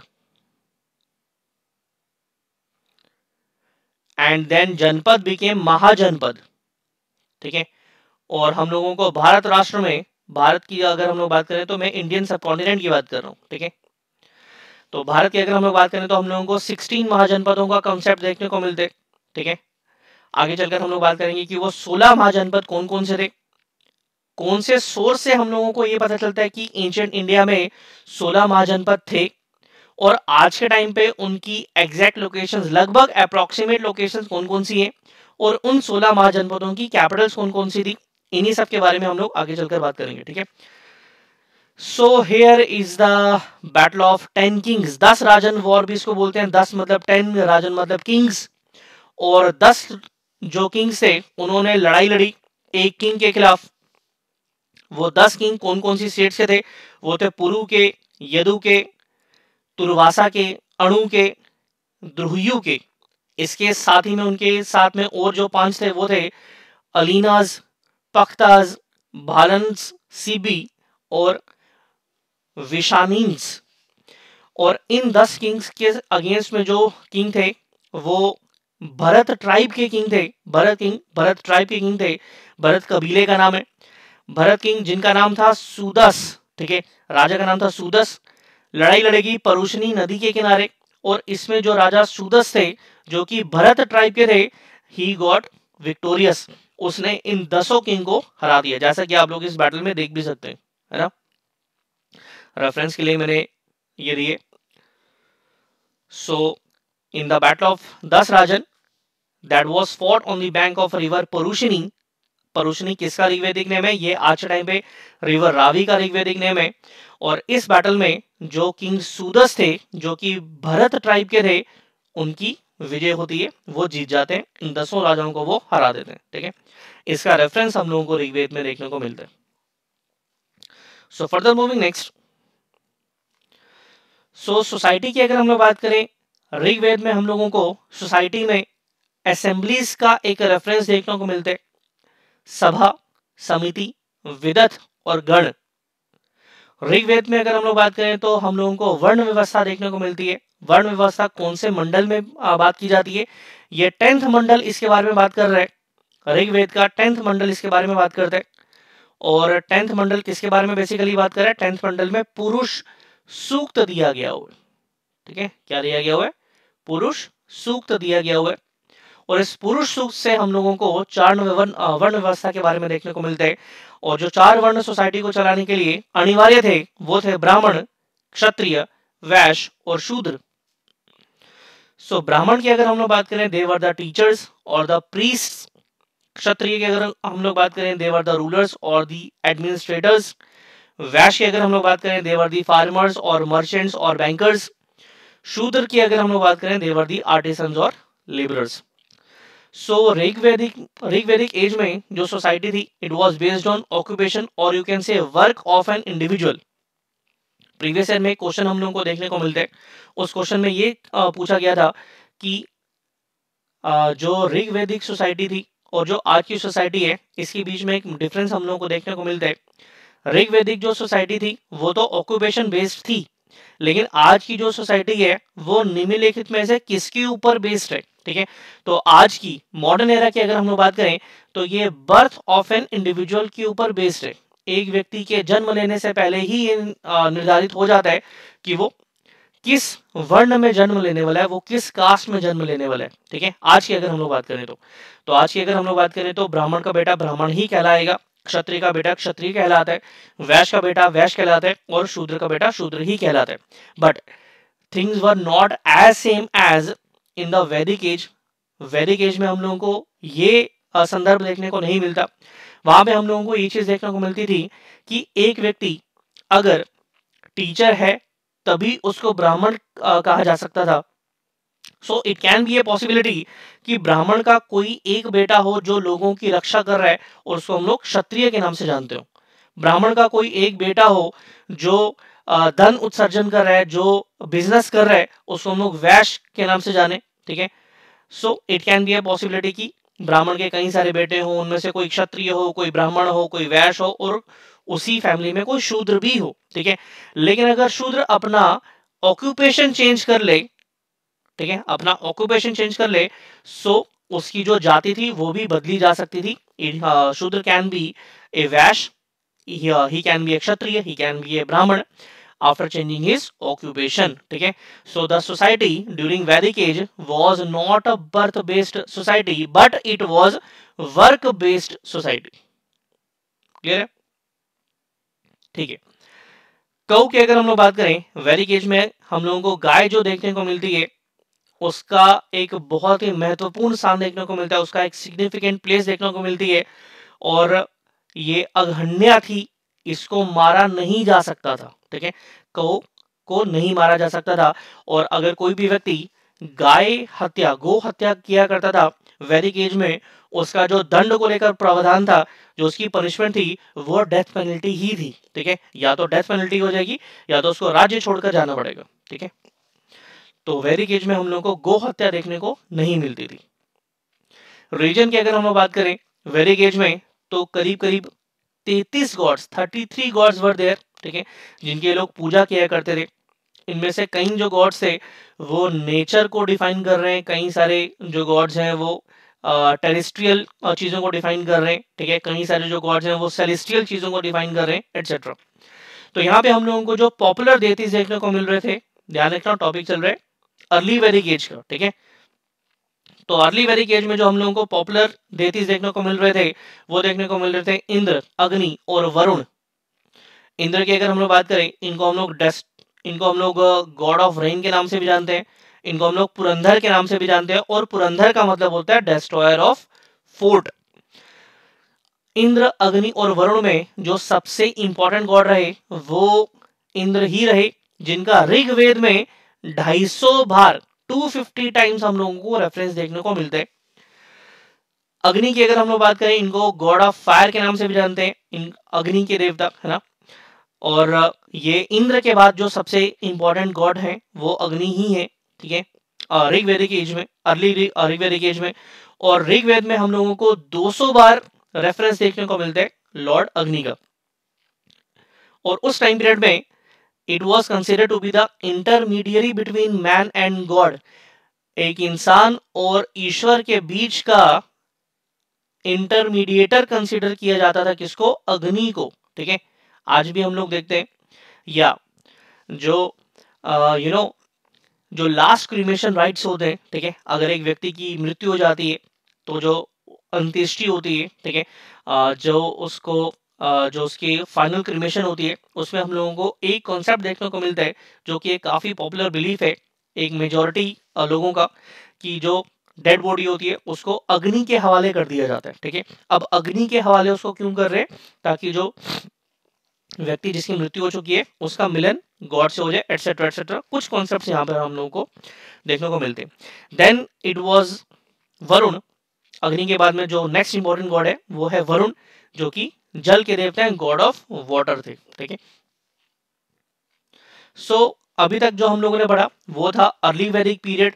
and then janapada became mahajanapada, ठीक है। और हम लोगों को भारत राष्ट्र में, भारत की अगर हम लोग बात करें तो मैं इंडियन सब कॉन्टिनेंट की बात कर रहा हूं, ठीक है। तो भारत की अगर हम लोग बात करें तो हम लोगों को सोलह महाजनपदों का कॉन्सेप्ट देखने को मिलते, ठीक है। आगे चलकर हम लोग बात करेंगे कि वो सोलह महाजनपद कौन कौन से थे, कौन से सोर्स से हम लोगों को ये पता चलता है कि एंशिएंट इंडिया में सोलह महाजनपद थे, और आज के टाइम पे उनकी एग्जैक्ट लोकेशंस, लगभग अप्रोक्सीमेट लोकेशंस कौन कौन सी हैं, और उन सोलह महाजनपदों की कैपिटल्स कौन कौन सी थी, इन्हीं सब के बारे में हम लोग आगे चलकर बात करेंगे, ठीक है। So here is the battle of ten kings, Dasa Rajan war भी इसको बोलते हैं, दस मतलब टेन, राजन मतलब किंग्स, और दस जो किंग्स थे उन्होंने लड़ाई लड़ी एक किंग के खिलाफ। वो दस किंग कौन कौन सी स्टेट से थे, वो थे पुरु के, यदु के, तुर्वासा के, अणु के, द्रुह्यु के। इसके साथ ही में उनके साथ में और जो पांच थे वो थे अलीनाज, पख्ताज, भालंस, सीबी और विशानीन्स। और इन दस किंग्स के अगेंस्ट में जो किंग थे वो भरत ट्राइब के किंग थे। भरत किंग, भरत ट्राइब के किंग थे, भरत कबीले का नाम है। भरत किंग जिनका नाम था सुदस, ठीक है, राजा का नाम था सुदस, लड़ाई लड़ेगी परुशनी नदी के किनारे, और इसमें जो राजा सुदस थे जो कि भरत ट्राइब के थे, ही गॉट विक्टोरियस, उसने इन दसों किंग को हरा दिया, जैसा कि आप लोग इस बैटल में देख भी सकते हैं, है ना। रेफरेंस के लिए मैंने ये दिए। So in the battle of Dasa Rajan that was fought on the bank of river Parushni, Parushni किसका ऋग्वेदिक नेम है, ये आज के टाइम पे रिवर रावी का ऋग्वेदिक नेम है। और इस बैटल में जो किंग सुदस थे जो कि भरत ट्राइब के थे, उनकी विजय होती है, वो जीत जाते हैं, इन दसों राजाओं को वो हरा देते हैं, ठीक है। इसका रेफरेंस हम लोगों को ऋग्वेद में देखने को मिलता है। So further moving next, so society की अगर हम लोग बात करें, ऋग्वेद में हम लोगों को सोसाइटी में असेंबलीज का एक रेफरेंस देखने को मिलता है, सभा, समिति, विदथ और गण। ऋग्वेद में अगर हम लोग बात करें तो हम लोगों को वर्ण व्यवस्था देखने को मिलती है। वर्ण व्यवस्था कौन से मंडल में बात की जाती है, ये टेंथ मंडल इसके बारे में बात कर रहे हैं। ऋग्वेद का टेंथ मंडल इसके बारे में बात करते हैं। और टेंथ मंडल किसके बारे में बेसिकली बात कर रहे हैं, टेंथ मंडल में पुरुष सूक्त दिया गया हुआ है, ठीक है। क्या दिया गया हुआ है, पुरुष सूक्त दिया गया हुआ है। और इस पुरुष सूक्त से हम लोगों को चार वर्ण वर्ण व्यवस्था के बारे में देखने को मिलता है। और जो चार वर्ण सोसाइटी को चलाने के लिए अनिवार्य थे वो थे ब्राह्मण, क्षत्रिय, वैश्य और शूद्र। सो so, ब्राह्मण की अगर हम लोग बात करें, दे वर द टीचर्स और द प्रीस्ट्स। क्षत्रिय की अगर हम लोग बात करें, दे वर द रूलर्स और द एडमिनिस्ट्रेटर्स। वैश्य की अगर हम लोग बात करें, दे वर द फार्मर्स और मर्चेंट्स और बैंकर्स। शूद्र की अगर हम लोग बात करें, दे वर द आर्टिसंस और labourers. So Rigvedic Rigvedic age में जो सोसाइटी थी, it was based on occupation और यू कैन से work of an individual. Previous year में क्वेश्चन हम लोगों को देखने को मिलते हैं, उस क्वेश्चन में ये पूछा गया था कि जो ऋग्वेदिक सोसाइटी थी और जो आज की सोसाइटी है, इसके बीच में एक डिफरेंस हम लोगों को देखने को मिलता है। ऋग्वेदिक जो सोसाइटी थी वो तो ऑक्यूपेशन बेस्ड थी, लेकिन आज की जो सोसाइटी है वो निम्नलिखित में से किसके ऊपर बेस्ड है, ठीक है। तो आज की मॉडर्न एरा की अगर हम लोग बात करें तो ये बर्थ ऑफ एन इंडिविजुअल के ऊपर बेस्ड है। एक व्यक्ति के जन्म लेने से पहले ही ये निर्धारित हो जाता है कि वो किस वर्ण में जन्म लेने वाला है, वो किस कास्ट में जन्म लेने वाला है, ठीक है। आज की अगर हम लोग बात करें तो तो आज की अगर हम लोग बात करें तो ब्राह्मण का बेटा ब्राह्मण ही कहलाएगा, क्षत्रिय का बेटा क्षत्रिय कहलाता है, वैश्य का बेटा वैश्य कहलाता है और शूद्र का बेटा शूद्र ही कहलाता है। But things were not as same as in the Vedic age. Vedic age में हम लोगों को ये संदर्भ देखने को नहीं मिलता। वहां पे हम लोगों को ये चीज देखने को मिलती थी कि एक व्यक्ति अगर टीचर है तभी उसको ब्राह्मण कहा जा सकता था। So it can be a possibility कि ब्राह्मण का कोई एक बेटा हो जो लोगों की रक्षा कर रहा है और उसको हम लोग क्षत्रिय के नाम से जानते हो। ब्राह्मण का कोई एक बेटा हो जो धन उत्सर्जन कर रहा है, जो बिजनेस कर रहा है, उसको हम लोग वैश्य के नाम से जाने, ठीक है। So it can be a possibility कि ब्राह्मण के कई सारे बेटे हो, उनमें से कोई क्षत्रिय हो, कोई ब्राह्मण हो, कोई वैश्य हो, और उसी फैमिली में कोई शूद्र भी हो, ठीक है। लेकिन अगर शूद्र अपना ऑक्यूपेशन चेंज कर ले, ठीक है, अपना ऑक्यूपेशन चेंज कर ले, सो उसकी जो जाति थी वो भी बदली जा सकती थी। शूद्र can be A Vysya, he can be a kshatriya, he can be a brahman after changing his occupation, ठीक है। So the society during Vedic age was not a birth based society but it was work based society, clear है, ठीक है। गौ की अगर हम लोग बात करें, वैदिक एज में हम लोगों को गाय जो देखने को मिलती है उसका एक बहुत ही महत्वपूर्ण स्थान देखने को मिलता है, उसका एक सिग्निफिकेंट प्लेस देखने को मिलती है, और ये अघन्या थी, इसको मारा नहीं जा सकता था, ठीक है, गौ को नहीं मारा जा सकता था। और अगर कोई भी व्यक्ति गाय हत्या, गो हत्या किया करता था वैदिक एज में, उसका जो दंड को लेकर प्रावधान था, जो उसकी पनिशमेंट थी, वो डेथ पेनल्टी ही थी, ठीक है। या तो डेथ पेनल्टी हो जाएगी या तो उसको राज्य छोड़कर जाना पड़ेगा, ठीक है। तो वैदिक एज में हम लोग को गो हत्या देखने को नहीं मिलती थी। रीजन की अगर हम लोग बात करें वैदिक एज में, तो करीब करीब तैंतीस गॉड्स, तैंतीस गॉड्स वर देयर, ठीक है, जिनके लोग पूजा किया करते थे। इनमें से कई जो गॉड्स थे वो नेचर को डिफाइन कर रहे हैं, कई सारे जो गॉड्स हैं वो टेरेस्ट्रियल चीजों को डिफाइन कर रहे हैं, ठीक है, कई सारे जो गॉड्स हैं वो सेलेस्टियल चीजों को डिफाइन कर रहे हैं, एटसेट्रा। तो यहाँ पे हम लोगों को जो पॉपुलर डेटीज देखने को मिल रहे थे, ध्यान रखना टॉपिक चल रहा है अर्ली वैदिक एज का, ठीक है। तो अर्ली वैदिक एज में जो हम लोगों को पॉपुलर डेटीज देखने को मिल रहे थे वो देखने को मिल रहे थे इंद्र, अग्नि और वरुण। इंद्र की अगर हम लोग बात करें, इनको हम लोग डेस्ट इनको हम लोग गॉड ऑफ रेन के नाम से भी जानते हैं, इनको हम लोग पुरंदर के नाम से भी जानते हैं, और पुरंदर का मतलब होता है डेस्ट्रॉयर ऑफ फोर्ट। इंद्र, अग्नि और वरुण में जो सबसे इंपॉर्टेंट गॉड रहे वो इंद्र ही रहे, जिनका ऋग्वेद में ढाई सौ बार दो सौ पचास टाइम्स हम लोगों को रेफरेंस देखने को मिलते हैं। अग्नि की अगर हम लोग बात करें, इनको गॉड ऑफ फायर के नाम से भी जानते हैं, इन अग्नि के देवता, है ना। और ये इंद्र के बाद जो सबसे इंपॉर्टेंट गॉड है वो अग्नि ही है, ठीक है, ऋग्वेदिक एज में, अर्ली ऋग्वेदिक एज में। और ऋग्वेद में हम लोगों को दो सौ बार रेफरेंस देखने को मिलते हैं लॉर्ड अग्नि का। और उस टाइम पीरियड में it was considered to be the intermediary between man and god, एक इंसान और ईश्वर के बीच का इंटरमीडिएटर कंसिडर किया जाता था, किसको, अग्नि को, ठीक है। आज भी हम लोग देखते हैं, या जो यू नो जो लास्ट क्रीमेशन राइट्स होते हैं, ठीक है, अगर एक व्यक्ति की मृत्यु हो जाती है तो जो अंत्येष्टि होती है, ठीक है, जो उसको जो उसकी फाइनल क्रीमेशन होती है, उसमें हम लोगों को एक कॉन्सेप्ट देखने को मिलता है जो कि एक काफी पॉपुलर बिलीफ है एक मेजॉरिटी लोगों का, कि जो डेड बॉडी होती है उसको अग्नि के हवाले कर दिया जाता है, ठीक है। अब अग्नि के हवाले उसको क्यों कर रहे हैं, ताकि जो व्यक्ति जिसकी मृत्यु हो चुकी है उसका मिलन गॉड से हो जाए, एटसेट्रा एटसेट्रा। कुछ कॉन्सेप्ट्स यहाँ पर हम लोगों को देखने को मिलते हैं। देन इट वाज वरुण, अग्नि के बाद में जो नेक्स्ट इंपॉर्टेंट गॉड है वो है वरुण, जो कि जल के देवता हैं, गॉड ऑफ वाटर थे, ठीक है। सो अभी तक जो हम लोगों ने पढ़ा वो था अर्ली वैदिक पीरियड,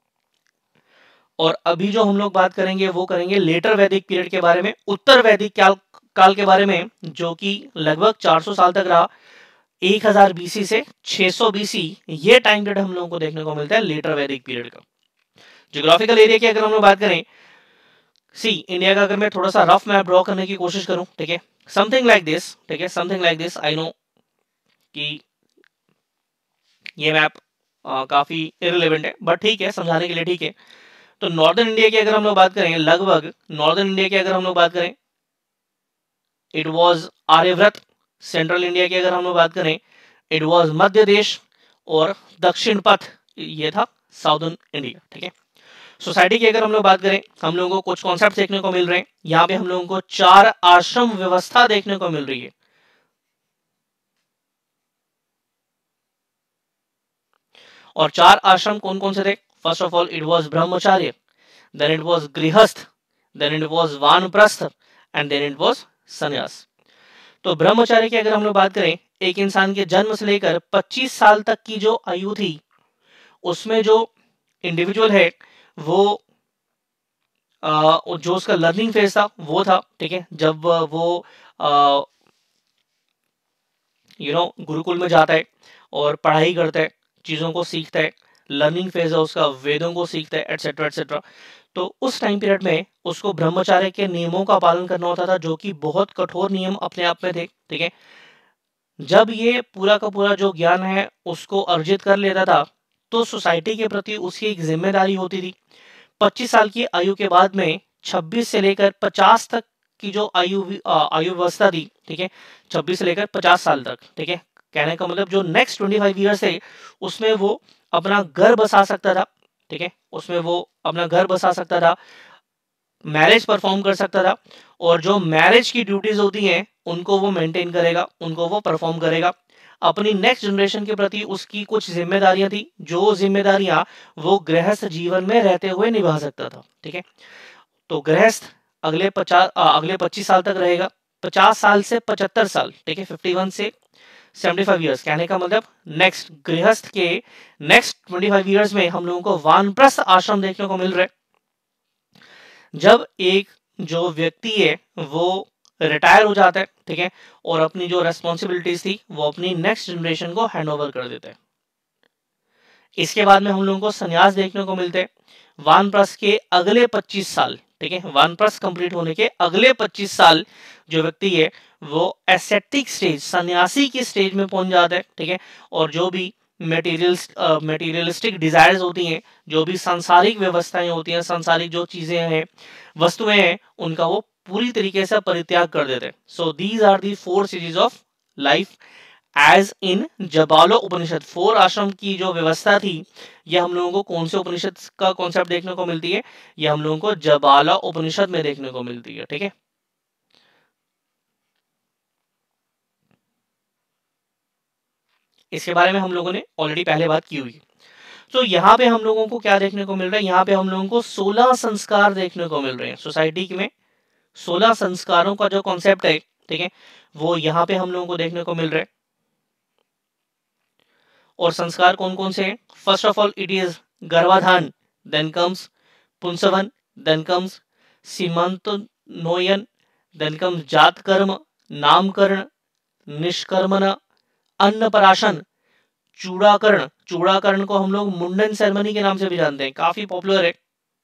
और अभी जो हम लोग बात करेंगे वो करेंगे लेटर वैदिक पीरियड के बारे में, उत्तर वैदिक काल काल के बारे में, जो कि लगभग चार सौ साल तक रहा, एक हज़ार बीसी से छह सौ बीसी, ये टाइम पीरियड हम लोगों को देखने को मिलता है लेटर वैदिक पीरियड का। ज्योग्राफिकल एरिया की अगर हम लोग बात करें, सी इंडिया का अगर मैं थोड़ा सा रफ मैप ड्रॉ करने की कोशिश करूं, ठीक है, समथिंग लाइक दिस, ठीक है, something like this. I know कि ये मैप काफी इररिलेवेंट है, बट ठीक है, समझाने के लिए ठीक है। तो नॉर्दर्न इंडिया की अगर हम लोग बात करें, लगभग नॉर्दर्न इंडिया की अगर हम लोग बात करें, it was Aryavarta. Central India की अगर हम लोग बात करें, इट वाज मध्य देश, और दक्षिण पथ ये था साउदर्न इंडिया, ठीक है। सोसाइटी की अगर हम लोग बात करें, हम लोगों को कुछ कॉन्सेप्ट देखने को मिल रहे हैं। यहाँ पे हम लोगों को चार आश्रम व्यवस्था देखने को मिल रही है। और चार आश्रम कौन कौन से थे? First of all it was Brahmacharya, then it was Grihastha, then it was Vanaprastha, and then it was Sannyasa. तो ब्रह्मचार्य की अगर हम लोग बात करें, एक इंसान के जन्म से लेकर पच्चीस साल तक की जो आयु थी, उसमें जो इंडिविजुअल है वो आ, जो उसका लर्निंग फेज था वो था, ठीक है, जब वो यू नो गुरुकुल में जाता है और पढ़ाई करता है, चीजों को सीखता है, लर्निंग फेज है उसका, वेदों को सीखता है, एटसेट्रा एटसेट्रा। तो उस टाइम पीरियड में उसको ब्रह्मचार्य के नियमों का पालन करना होता था, जो कि बहुत कठोर नियम अपने आप में थे, ठीक है। जब ये पूरा का पूरा जो ज्ञान है उसको अर्जित कर लेता था, तो सोसाइटी के प्रति उसकी एक जिम्मेदारी होती थी। पच्चीस साल की आयु के बाद में छब्बीस से लेकर पचास तक की जो आयु आयु व्यवस्था थी, ठीक है, छब्बीस से लेकर पचास साल तक, ठीक है, कहने का मतलब जो नेक्स्ट ट्वेंटी फाइव ईयर्स है उसमें वो अपना घर बसा सकता था, ठीक है, उसमें वो अपना घर बसा सकता था, मैरिज परफॉर्म कर सकता था, और जो मैरिज की ड्यूटीज होती हैं उनको वो मेंटेन करेगा, उनको वो परफॉर्म करेगा। अपनी नेक्स्ट जनरेशन के प्रति उसकी कुछ जिम्मेदारियां थी, जो जिम्मेदारियां वो गृहस्थ जीवन में रहते हुए निभा सकता था, ठीक है। तो गृहस्थ अगले पचास अगले पच्चीस साल तक रहेगा, पचास साल से पचहत्तर साल, ठीक है, फिफ्टी वन से सेवेंटी फाइव ईयर्स, कहने का मतलब नेक्स्ट गृहस्थ के नेक्स्ट ट्वेंटी फाइव ईयर्स में हम लोगों को वानप्रस्थ आश्रम देखने को मिल रहा है। जब एक जो व्यक्ति है वो रिटायर हो जाता है, ठीक है, और अपनी जो रेस्पॉन्सिबिलिटीज थी वो अपनी नेक्स्ट जनरेशन को हैंड ओवर कर देते हैं। इसके बाद में हम लोगों को संन्यास देखने को मिलते हैं। वानप्रस्थ के अगले पच्चीस साल, ठीक है, वानप्रस्थ कंप्लीट होने के अगले पच्चीस साल जो व्यक्ति है वो एसेटिक स्टेज, सन्यासी की स्टेज में पहुंच जाता है, ठीक है, और जो भी मटेरियल्स मटेरियलिस्टिक डिजायर्स होती हैं, जो भी सांसारिक व्यवस्थाएं होती हैं, सांसारिक जो चीजें हैं, वस्तुएं हैं, उनका वो पूरी तरीके से परित्याग कर देते हैं। So these are the four series of life as in Jabala Upanishad. Four ashram की जो व्यवस्था थी, ये हम लोगों को कौन से उपनिषद का कॉन्सेप्ट देखने को मिलती है? ये हम लोगों को जबाला उपनिषद में देखने को मिलती है, ठीक है। इसके बारे में हम लोगों ने ऑलरेडी पहले बात की हुई। तो यहाँ पे हम लोगों को क्या देखने को मिल रहा है? यहाँ पे हम लोगों को सोलह संस्कार देखने को मिल रहे हैं। सोसाइटी में सोलह संस्कारों का जो कॉन्सेप्ट है, ठीक है, वो यहाँ पे हम लोगों को देखने को मिल रहा है। और संस्कार कौन कौन से हैं? First of all it is Garbhadhana, then comes Pumsavana, then comes Simantonnayana, then comes Jatakarma, नामकरण, निष्कर्मण, अन्नप्राशन, चूड़ाकरण। चूड़ाकरण को हम लोग मुंडन सेरेमनी के नाम से भी जानते हैं, काफी पॉपुलर है।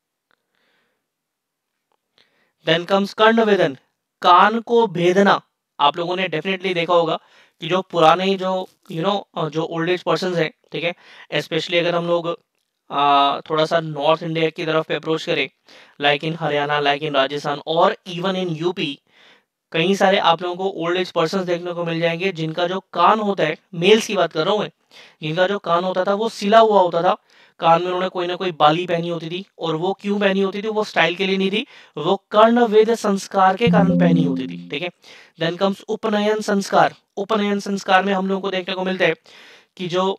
देन कम्स कर्णवेदन, कान को भेदना। आप लोगों ने डेफिनेटली देखा होगा कि जो पुराने जो यू you नो know, जो ओल्ड एज पर्सन है, ठीक है, स्पेशली अगर हम लोग आ, थोड़ा सा नॉर्थ इंडिया की तरफ अप्रोच करें, like in Haryana, like in Rajasthan और इवन इन यूपी, कई सारे आप लोगों को ओल्ड एज पर्सन देखने को मिल जाएंगे जिनका जो कान होता है, मेल्स की बात कर रहा हूँ मैं, जिनका जो कान होता था वो सिला हुआ होता था। कान में उन्होंने कोई ना कोई बाली पहनी होती थी, और वो क्यों पहनी होती थी? वो स्टाइल के लिए नहीं थी, वो कर्णवेद संस्कार के कारण पहनी होती थी, ठीक है। देन कम्स उपनयन संस्कार। उपनयन संस्कार में हम लोगों को देखने को मिलता है कि जो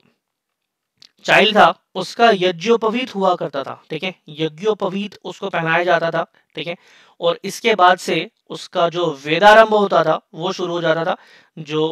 चाइल्ड था उसका यज्ञोपवीत हुआ करता था, ठीक है, यज्ञोपवीत उसको पहनाया जाता था, ठीक है, और इसके बाद से उसका जो वेदारंभ होता था वो शुरू हो जाता था। जो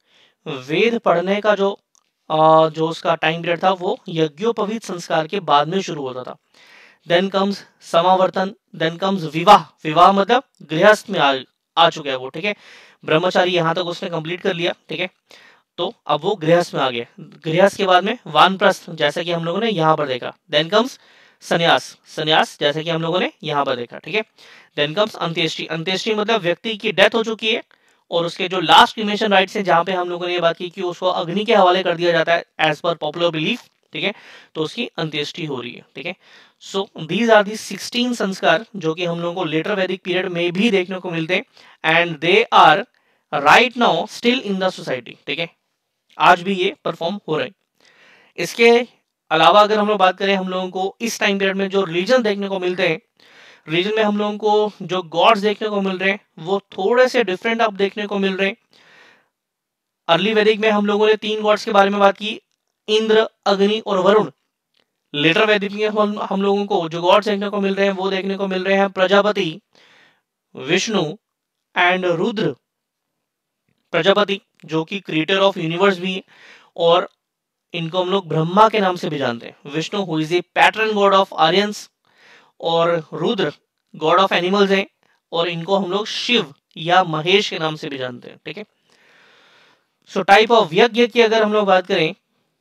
वेद पढ़ने का जो आ, जो उसका टाइम पीरियड था वो यज्ञोपवीत संस्कार के बाद में शुरू होता था। Then comes Samavartana, then comes vivaha. विवाह मतलब गृहस्थ में आ, आ चुका है वो, ठीक है, ब्रह्मचारी यहाँ तक उसने कंप्लीट कर लिया, ठीक है, तो अब वो गृहस्थ में आ गया। गृहस्थ के बाद में वानप्रस्थ, जैसे कि हम लोगों ने यहाँ पर देखा। देन कम्स संन्यास, संन्यास जैसे कि हम लोगों ने यहाँ पर देखा, ठीक है। देन कम्स अंत्येष्टि। अंत्येष्टि मतलब व्यक्ति की डेथ हो चुकी है और उसके जो लास्ट क्रिमेशन राइट्स हैं, जहाँ पे हम लोगों ने ये बात की कि उसको अग्नि के हवाले कर दिया जाता है एज पर पॉपुलर बिलीफ, ठीक है, तो उसकी अंत्येष्टि हो रही है, ठीक है। So these are the sixteen sanskar जो कि हम लोगों को लेटर वैदिक पीरियड में भी देखने को मिलते हैं, and they are right now still in the society, ठीक है, आज भी ये परफॉर्म हो रहे हैं। इसके अलावा अगर हम लोग बात करें, हम लोगों को इस टाइम पीरियड में जो रिलीजन देखने को मिलते हैं, रिलीजन में हम लोगों को जो गॉड्स देखने को मिल रहे हैं वो थोड़े से डिफरेंट अब देखने को मिल रहे हैं। अर्ली वैदिक में हम लोगों ने तीन गॉड्स के बारे में बात की, इंद्र, अग्नि और वरुण। लेटर वैदिक में हम, हम लोगों को जो गॉड्स देखने को मिल रहे हैं वो देखने को मिल रहे हैं प्रजापति, विष्णु एंड रुद्र। प्रजापति जो कि क्रिएटर ऑफ यूनिवर्स भी है, और इनको हम लोग ब्रह्मा के नाम से भी जानते हैं। Vishnu who is a patron god of Aryans, और रुद्र गॉड ऑफ एनिमल्स है, और इनको हम लोग शिव या महेश के नाम से भी जानते हैं। ठीक है, सो टाइप ऑफ यज्ञ की अगर हम लोग बात करें,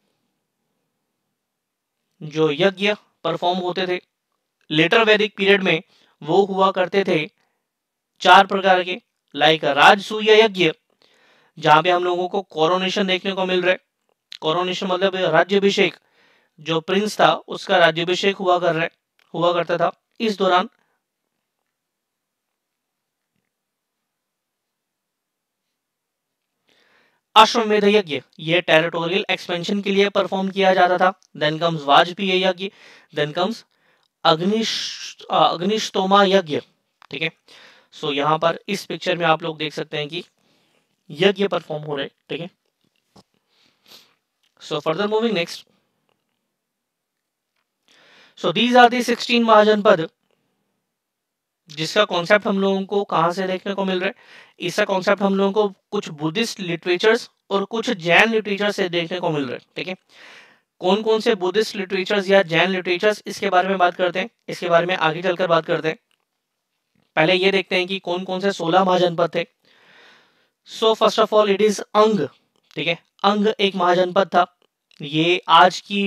जो यज्ञ परफॉर्म होते थे लेटर वैदिक पीरियड में, वो हुआ करते थे चार प्रकार के, लाइक राजसूय यज्ञ, जहां पे हम लोगों को कोरोनेशन देखने को मिल रहा है। कोरोनेशन मतलब राज्याभिषेक, जो प्रिंस था उसका राज्याभिषेक हुआ कर रहा है हुआ करता था इस दौरान। अश्वमेध यज्ञ, ये टेरिटोरियल एक्सपेंशन के लिए परफॉर्म किया जाता था। देन कम्स वाजपेयी यज्ञ, देन कम्स अग्निश अग्निष्टोमा यज्ञ। ठीक है, सो यहाँ पर इस पिक्चर में आप लोग देख सकते हैं कि यज्ञ परफॉर्म हो रहे हैं। ठीक है, so further moving next, so these are the sixteen mahajanapada, जिसका कॉन्सेप्ट हम लोगों को कहां से देखने को मिल रहा है। इसका कॉन्सेप्ट हम लोगों को कुछ बुद्धिस्ट लिटरेचर्स और कुछ जैन लिटरेचर से देखने को मिल रहा है। ठीक है, कौन कौन से बुद्धिस्ट लिटरेचर्स या जैन लिटरेचर्स, इसके बारे में बात करते हैं, इसके बारे में आगे चलकर बात करते हैं। पहले ये देखते हैं कि कौन कौन से सोलह महाजनपद थे। So first of all it is Anga. ठीक है, अंग एक महाजनपद था। ये आज की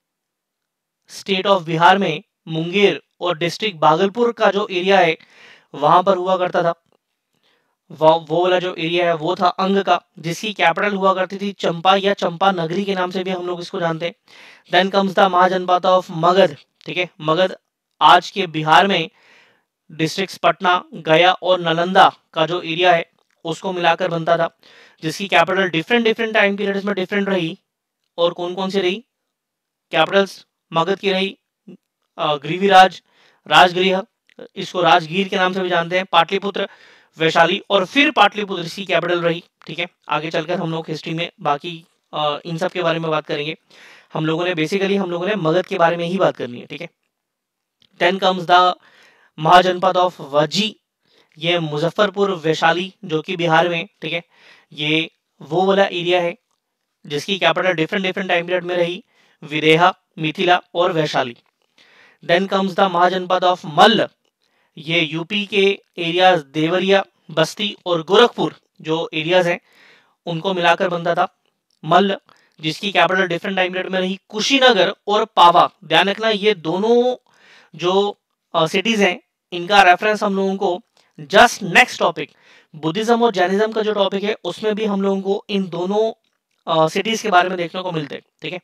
स्टेट ऑफ बिहार में मुंगेर और डिस्ट्रिक्ट भागलपुर का जो एरिया है वहां पर हुआ करता था। वो वो वाला जो एरिया है वो था अंग का, जिसकी कैपिटल हुआ करती थी चंपा या चंपा नगरी के नाम से भी हम लोग इसको जानते हैं। Then comes the mahajanapada of Magadha. ठीक है, मगध आज के बिहार में डिस्ट्रिक्ट पटना, गया और नालंदा का जो एरिया है उसको मिलाकर बनता था, जिसकी capital different different time periods में डिफरेंट रही। और कौन कौन सी रही कैपिटल्स मगध की रही? ग्रीवीराज, राजगृह, इसको राजगीर के नाम से भी जानते हैं, पाटलिपुत्र, वैशाली, और फिर पाटलिपुत्र इसकी कैपिटल रही। ठीक है, आगे चलकर हम लोग हिस्ट्री में बाकी आ, इन सब के बारे में बात करेंगे। हम लोगों ने बेसिकली हम लोगों ने मगध के बारे में ही बात करनी है। ठीक है, then comes the mahajanapada of Vajji, ये मुजफ्फरपुर, वैशाली जो कि बिहार में। ठीक है, ये वो वाला एरिया है जिसकी capital different different time period में रही, विदेहा, मिथिला और Vaishali. Then comes the mahajanapada of Malla, ये यूपी के एरियाज देवरिया, बस्ती और गोरखपुर जो एरियाज हैं उनको मिलाकर बनता था मल्ल, जिसकी कैपिटल डिफरेंट टाइम पीरियड में रही कुशीनगर और पावा। ध्यान रखना, ये दोनों जो सिटीज हैं इनका रेफरेंस हम लोगों को जस्ट नेक्स्ट टॉपिक बुद्धिज्म और जैनिज्म का जो टॉपिक है उसमें भी हम लोगों को इन दोनों सिटीज के बारे में देखने को मिलते हैं। ठीक है,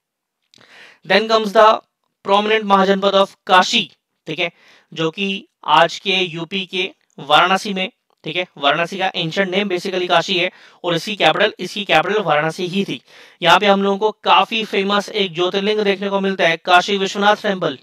then comes the prominent mahajanapada of Kashi. ठीक है, जो कि आज के यूपी के वाराणसी में। ठीक है, वाराणसी का एंशिएंट नेम बेसिकली काशी है और इसकी कैपिटल इसकी कैपिटल वाराणसी ही थी। यहाँ पे हम लोगों को काफी फेमस एक ज्योतिर्लिंग देखने को मिलता है, काशी विश्वनाथ टेम्पल।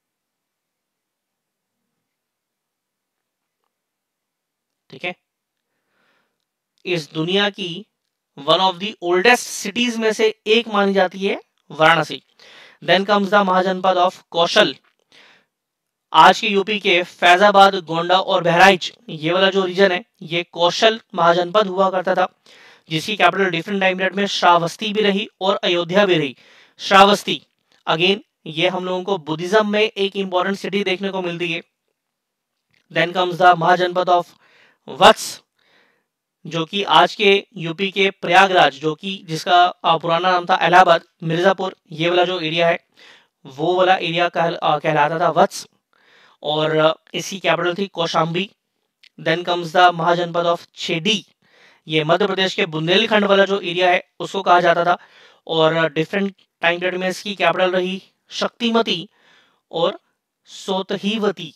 ठीक है, इस दुनिया की one of the oldest cities में से एक मानी जाती है Varanasi. Then comes the mahajanapada of Kosala, आज के यूपी के फैजाबाद, गोंडा और बहराइच, ये वाला जो रीजन है ये कौशल महाजनपद हुआ करता था, जिसकी कैपिटल डिफरेंट टाइम पीरियड में श्रावस्ती भी रही और अयोध्या भी रही। श्रावस्ती अगेन ये हम लोगों को बुद्धिज्म में एक इंपॉर्टेंट सिटी देखने को मिलती है। Then comes the mahajanapada of Vatsa, जो कि आज के यूपी के प्रयागराज, जो कि जिसका पुराना नाम था इलाहाबाद, मिर्जापुर, ये वाला जो एरिया है वो वाला एरिया कह, कहलाता था वत्स, और इसकी कैपिटल थी Kaushambi. Then comes the mahajanapada of Chedi, ये मध्य प्रदेश के बुंदेलखंड वाला जो एरिया है उसको कहा जाता था, और डिफरेंट टाइम पीरियड में इसकी कैपिटल रही शक्तिमती और Sotthivati.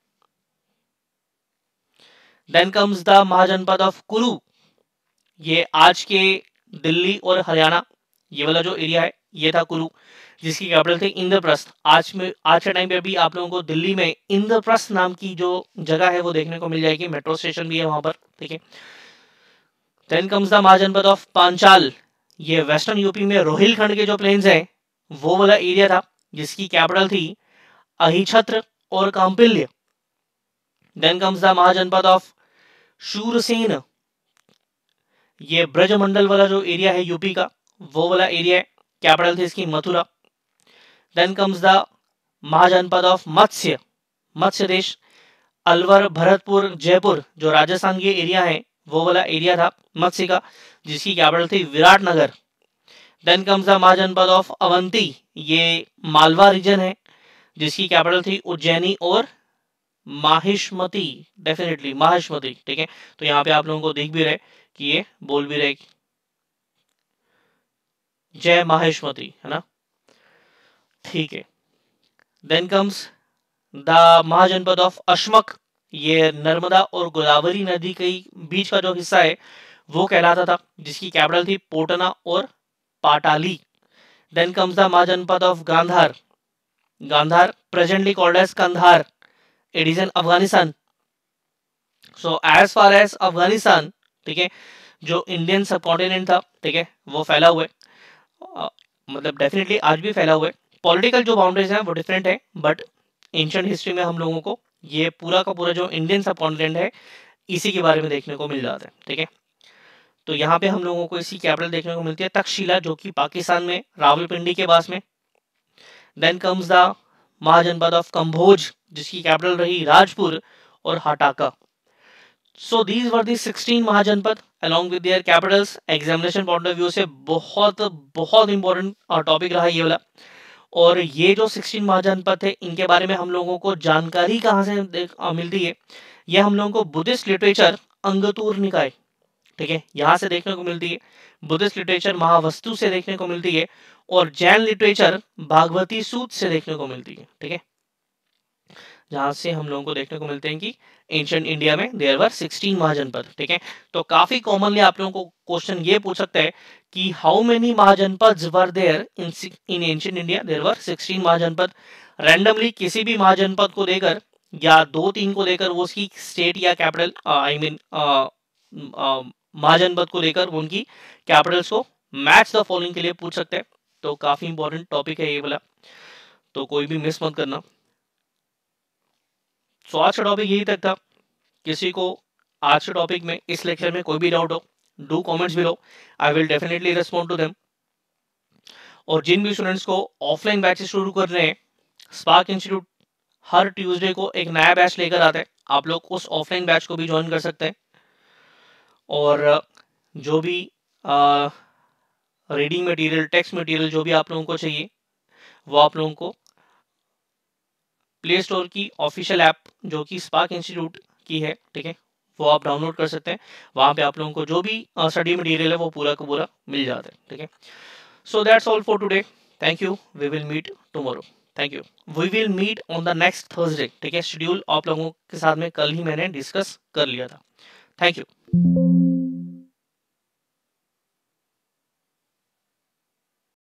Then comes the mahajanapada of Kuru, ये आज के दिल्ली और हरियाणा, ये वाला जो एरिया है ये था कुरु, जिसकी कैपिटल थी इंद्रप्रस्थ। आज में आज के टाइम पे भी आप लोगों को दिल्ली में इंद्रप्रस्थ नाम की जो जगह है वो देखने को मिल जाएगी, मेट्रो स्टेशन भी है वहां पर। ठीक है, then comes the mahajanapada of Panchala, ये वेस्टर्न यूपी में रोहिलखंड के जो प्लेन्स हैं वो वाला एरिया था, जिसकी कैपिटल थी अहिछत्र और Kampilya. Then comes the mahajanapada of Shurasena, ये ब्रजमंडल वाला जो एरिया है यूपी का, वो वाला एरिया है। कैपिटल थी इसकी Mathura. Then comes the mahajanapada of Matsya, Matsya देश। अलवर, भरतपुर, जयपुर जो राजस्थान के एरिया है वो वाला एरिया था मत्स्य का, जिसकी कैपिटल थी Viratnagar. Then comes the mahajanapada of Avanti, ये मालवा रीजन है, जिसकी कैपिटल थी उज्जैनी और माहिष्मती, डेफिनेटली माहिष्मती, ठीक है। तो यहाँ पे आप लोगों को देख भी रहे कि ये बोल भी रहे जय माहिष्मती, है ना, ठीक है। Then comes the mahajanapada of Ashmaka, ये नर्मदा और गोदावरी नदी के बीच का जो हिस्सा है वो कहलाता था, जिसकी कैपिटल थी पोटना और Patali. Then comes the mahajanapada of Gandhara, Gandhara presently called as Kandahar, it is in Afghanistan. So as far as Afghanistan, ठीक है, जो इंडियन सब कॉन्टिनेंट था, ठीक है, वो फैला हुआ है, मतलब डेफिनेटली आज भी फैला हुआ है। पॉलिटिकल जो बाउंड्रीज हैं वो डिफरेंट है, बट एंशिएंट हिस्ट्री में हम लोगों को ये पूरा का पूरा जो इंडियन सब कॉन्टिनेंट है इसी के बारे में देखने को मिल जाता है, ठीक है। तो यहाँ पे हम लोगों को इसी कैपिटल देखने को मिलती है तक्षशिला, जो कि पाकिस्तान में रावलपिंडी के पास में। Then comes the mahajanapada of Kamboja, जिसकी कैपिटल रही राजपुर और Hataka. So these were the sixteen mahajanapada along with their capitals. Examination point of view से बहुत बहुत इंपॉर्टेंट टॉपिक रहा ये वाला। और ये जो सिक्सटीन महाजनपद थे इनके बारे में हम लोगों को जानकारी कहाँ से देख आ, मिलती है, ये हम लोगों को बुद्धिस्ट लिटरेचर अंगतूर निकाय, ठीक है, यहाँ से देखने को मिलती है। बुद्धिस्ट लिटरेचर महावस्तु से देखने को मिलती है, और जैन लिटरेचर भागवती सूत से देखने को मिलती है, ठीक है, जहां से हम लोगों को देखने को मिलते हैं कि एंशिएंट इंडिया में देयर वर सिक्सटीन महाजनपद, ठीक है। तो काफी कॉमनली आप लोगों को क्वेश्चन ये पूछ सकता है कि how many mahajanapada were there in in ancient India, there were sixteen mahajanapada. Randomly किसी भी महाजनपद को देकर या दो तीन को देकर वो उसकी स्टेट या कैपिटल आई मीन महाजनपद को लेकर उनकी कैपिटल्स को मैच द फॉलोइंग के लिए पूछ सकते हैं। तो काफी इंपॉर्टेंट टॉपिक है ये वाला, तो कोई भी मिस मत करना। सो आज का टॉपिक यही तक था। किसी को आज के टॉपिक में इस लेक्चर में कोई भी डाउट हो, do comments below, I will definitely respond to them. और जिन भी स्टूडेंट्स को ऑफलाइन बैचेस शुरू कर रहे हैं, स्पार्क इंस्टीट्यूट हर ट्यूसडे को एक नया बैच लेकर आता है, आप लोग उस ऑफलाइन बैच को भी ज्वाइन कर सकते हैं। और जो भी रीडिंग मटेरियल, टेक्स्ट मटेरियल जो भी आप लोगों को चाहिए वो आप लोगों को प्ले स्टोर की ऑफिशियल ऐप जो कि स्पार्क इंस्टीट्यूट की है, ठीक है, वो आप डाउनलोड कर सकते हैं। वहाँ पे आप लोगों को जो भी स्टडी मटेरियल है वो पूरा का पूरा मिल जाता है, ठीक है। So that's all for today, thank you, we will meet tomorrow, thank you, we will meet on the next Thursday, ठीक है। शेड्यूल आप लोगों के साथ में कल ही मैंने डिस्कस कर लिया था, थैंक यू।